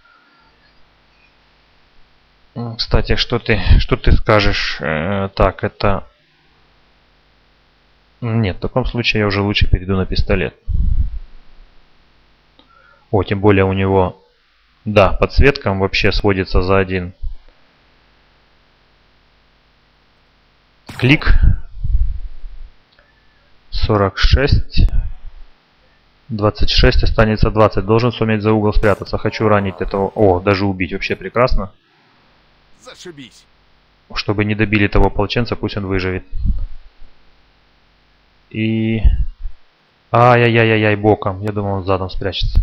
М, Кстати, что ты, что ты скажешь? Э, так, это... Нет, в таком случае я уже лучше перейду на пистолет. О, тем более у него, да, подсветка вообще сводится за один клик. сорок шесть. двадцать шесть, останется двадцать. Должен суметь за угол спрятаться. Хочу ранить этого. О, даже убить. Вообще прекрасно. Зашибись. Чтобы не добили того ополченца, пусть он выживет. И... Ай-яй-яй-яй, боком. Я думал, он задом спрячется.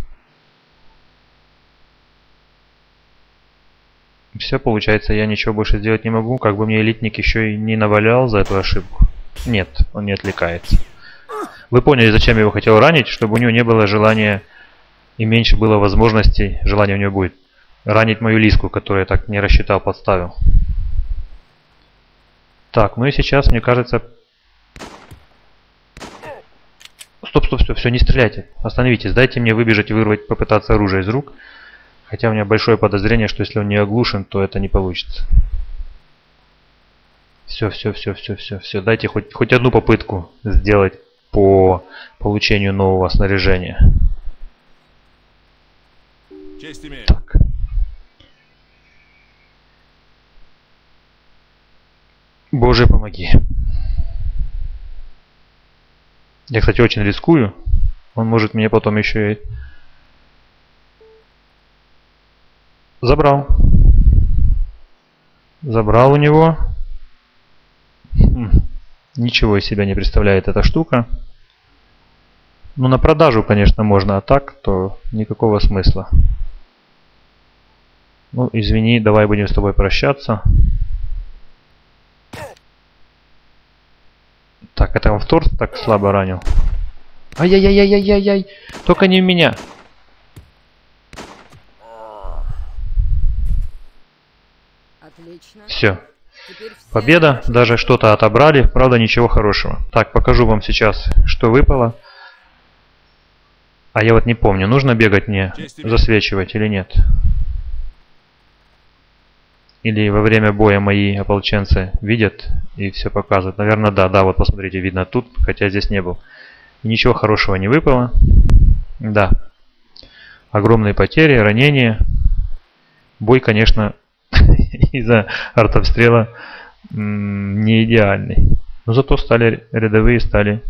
Все, получается, я ничего больше сделать не могу. Как бы мне элитник еще и не навалял за эту ошибку. Нет, он не отвлекается. Вы поняли, зачем я его хотел ранить? Чтобы у него не было желания и меньше было возможностей, желания у него будет, ранить мою Лиску, которую я так не рассчитал, подставил. Так, ну и сейчас, мне кажется... Стоп, стоп, стоп, все, не стреляйте. Остановитесь, дайте мне выбежать и вырвать, попытаться оружие из рук. Хотя у меня большое подозрение, что если он не оглушен, то это не получится. Все, все, все, все, все, все. Дайте хоть, хоть одну попытку сделать по получению нового снаряжения. Честь имею. Так. Боже, помоги. Я, кстати, очень рискую. Он может меня потом еще и... Забрал. Забрал у него. Хм. Ничего из себя не представляет эта штука. Ну, на продажу, конечно, можно, а так, то никакого смысла. Ну, извини, давай будем с тобой прощаться. Так, это он в торс так слабо ранил. Ай-яй-яй-яй-яй-яй! Только не в меня! Отлично. Все. Теперь все Победа. Даже что-то отобрали. Правда, ничего хорошего. Так, покажу вам сейчас, что выпало. А я вот не помню, нужно бегать мне, засвечивать или нет? Или во время боя мои ополченцы видят и все показывают? Наверное, да, да, вот посмотрите, видно тут, хотя здесь не был. И ничего хорошего не выпало. Да. Огромные потери, ранения. Бой, конечно, из-за артобстрела не идеальный. Но зато стали рядовые, стали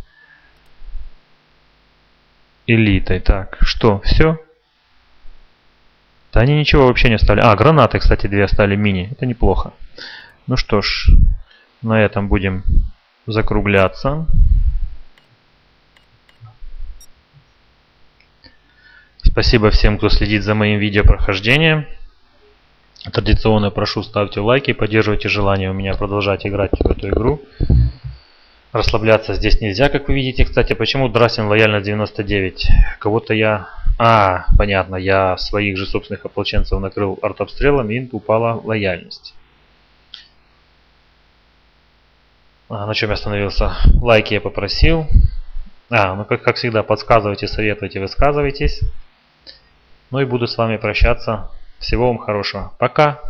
элитой. Так, что, все? Да они ничего вообще не оставили. А, гранаты, кстати, две остали мини. Это неплохо. Ну что ж, на этом будем закругляться. Спасибо всем, кто следит за моим видеопрохождением. Традиционно прошу, ставьте лайки, поддерживайте желание у меня продолжать играть в эту игру. Расслабляться здесь нельзя, как вы видите. Кстати, почему Драсин лояльно девяносто девять? Кого-то я... А, понятно, я своих же собственных ополченцев накрыл артобстрелом, и упала лояльность. А, на чем я остановился? Лайки я попросил. А, ну как, как всегда, подсказывайте, советуйте, высказывайтесь. Ну и буду с вами прощаться. Всего вам хорошего. Пока!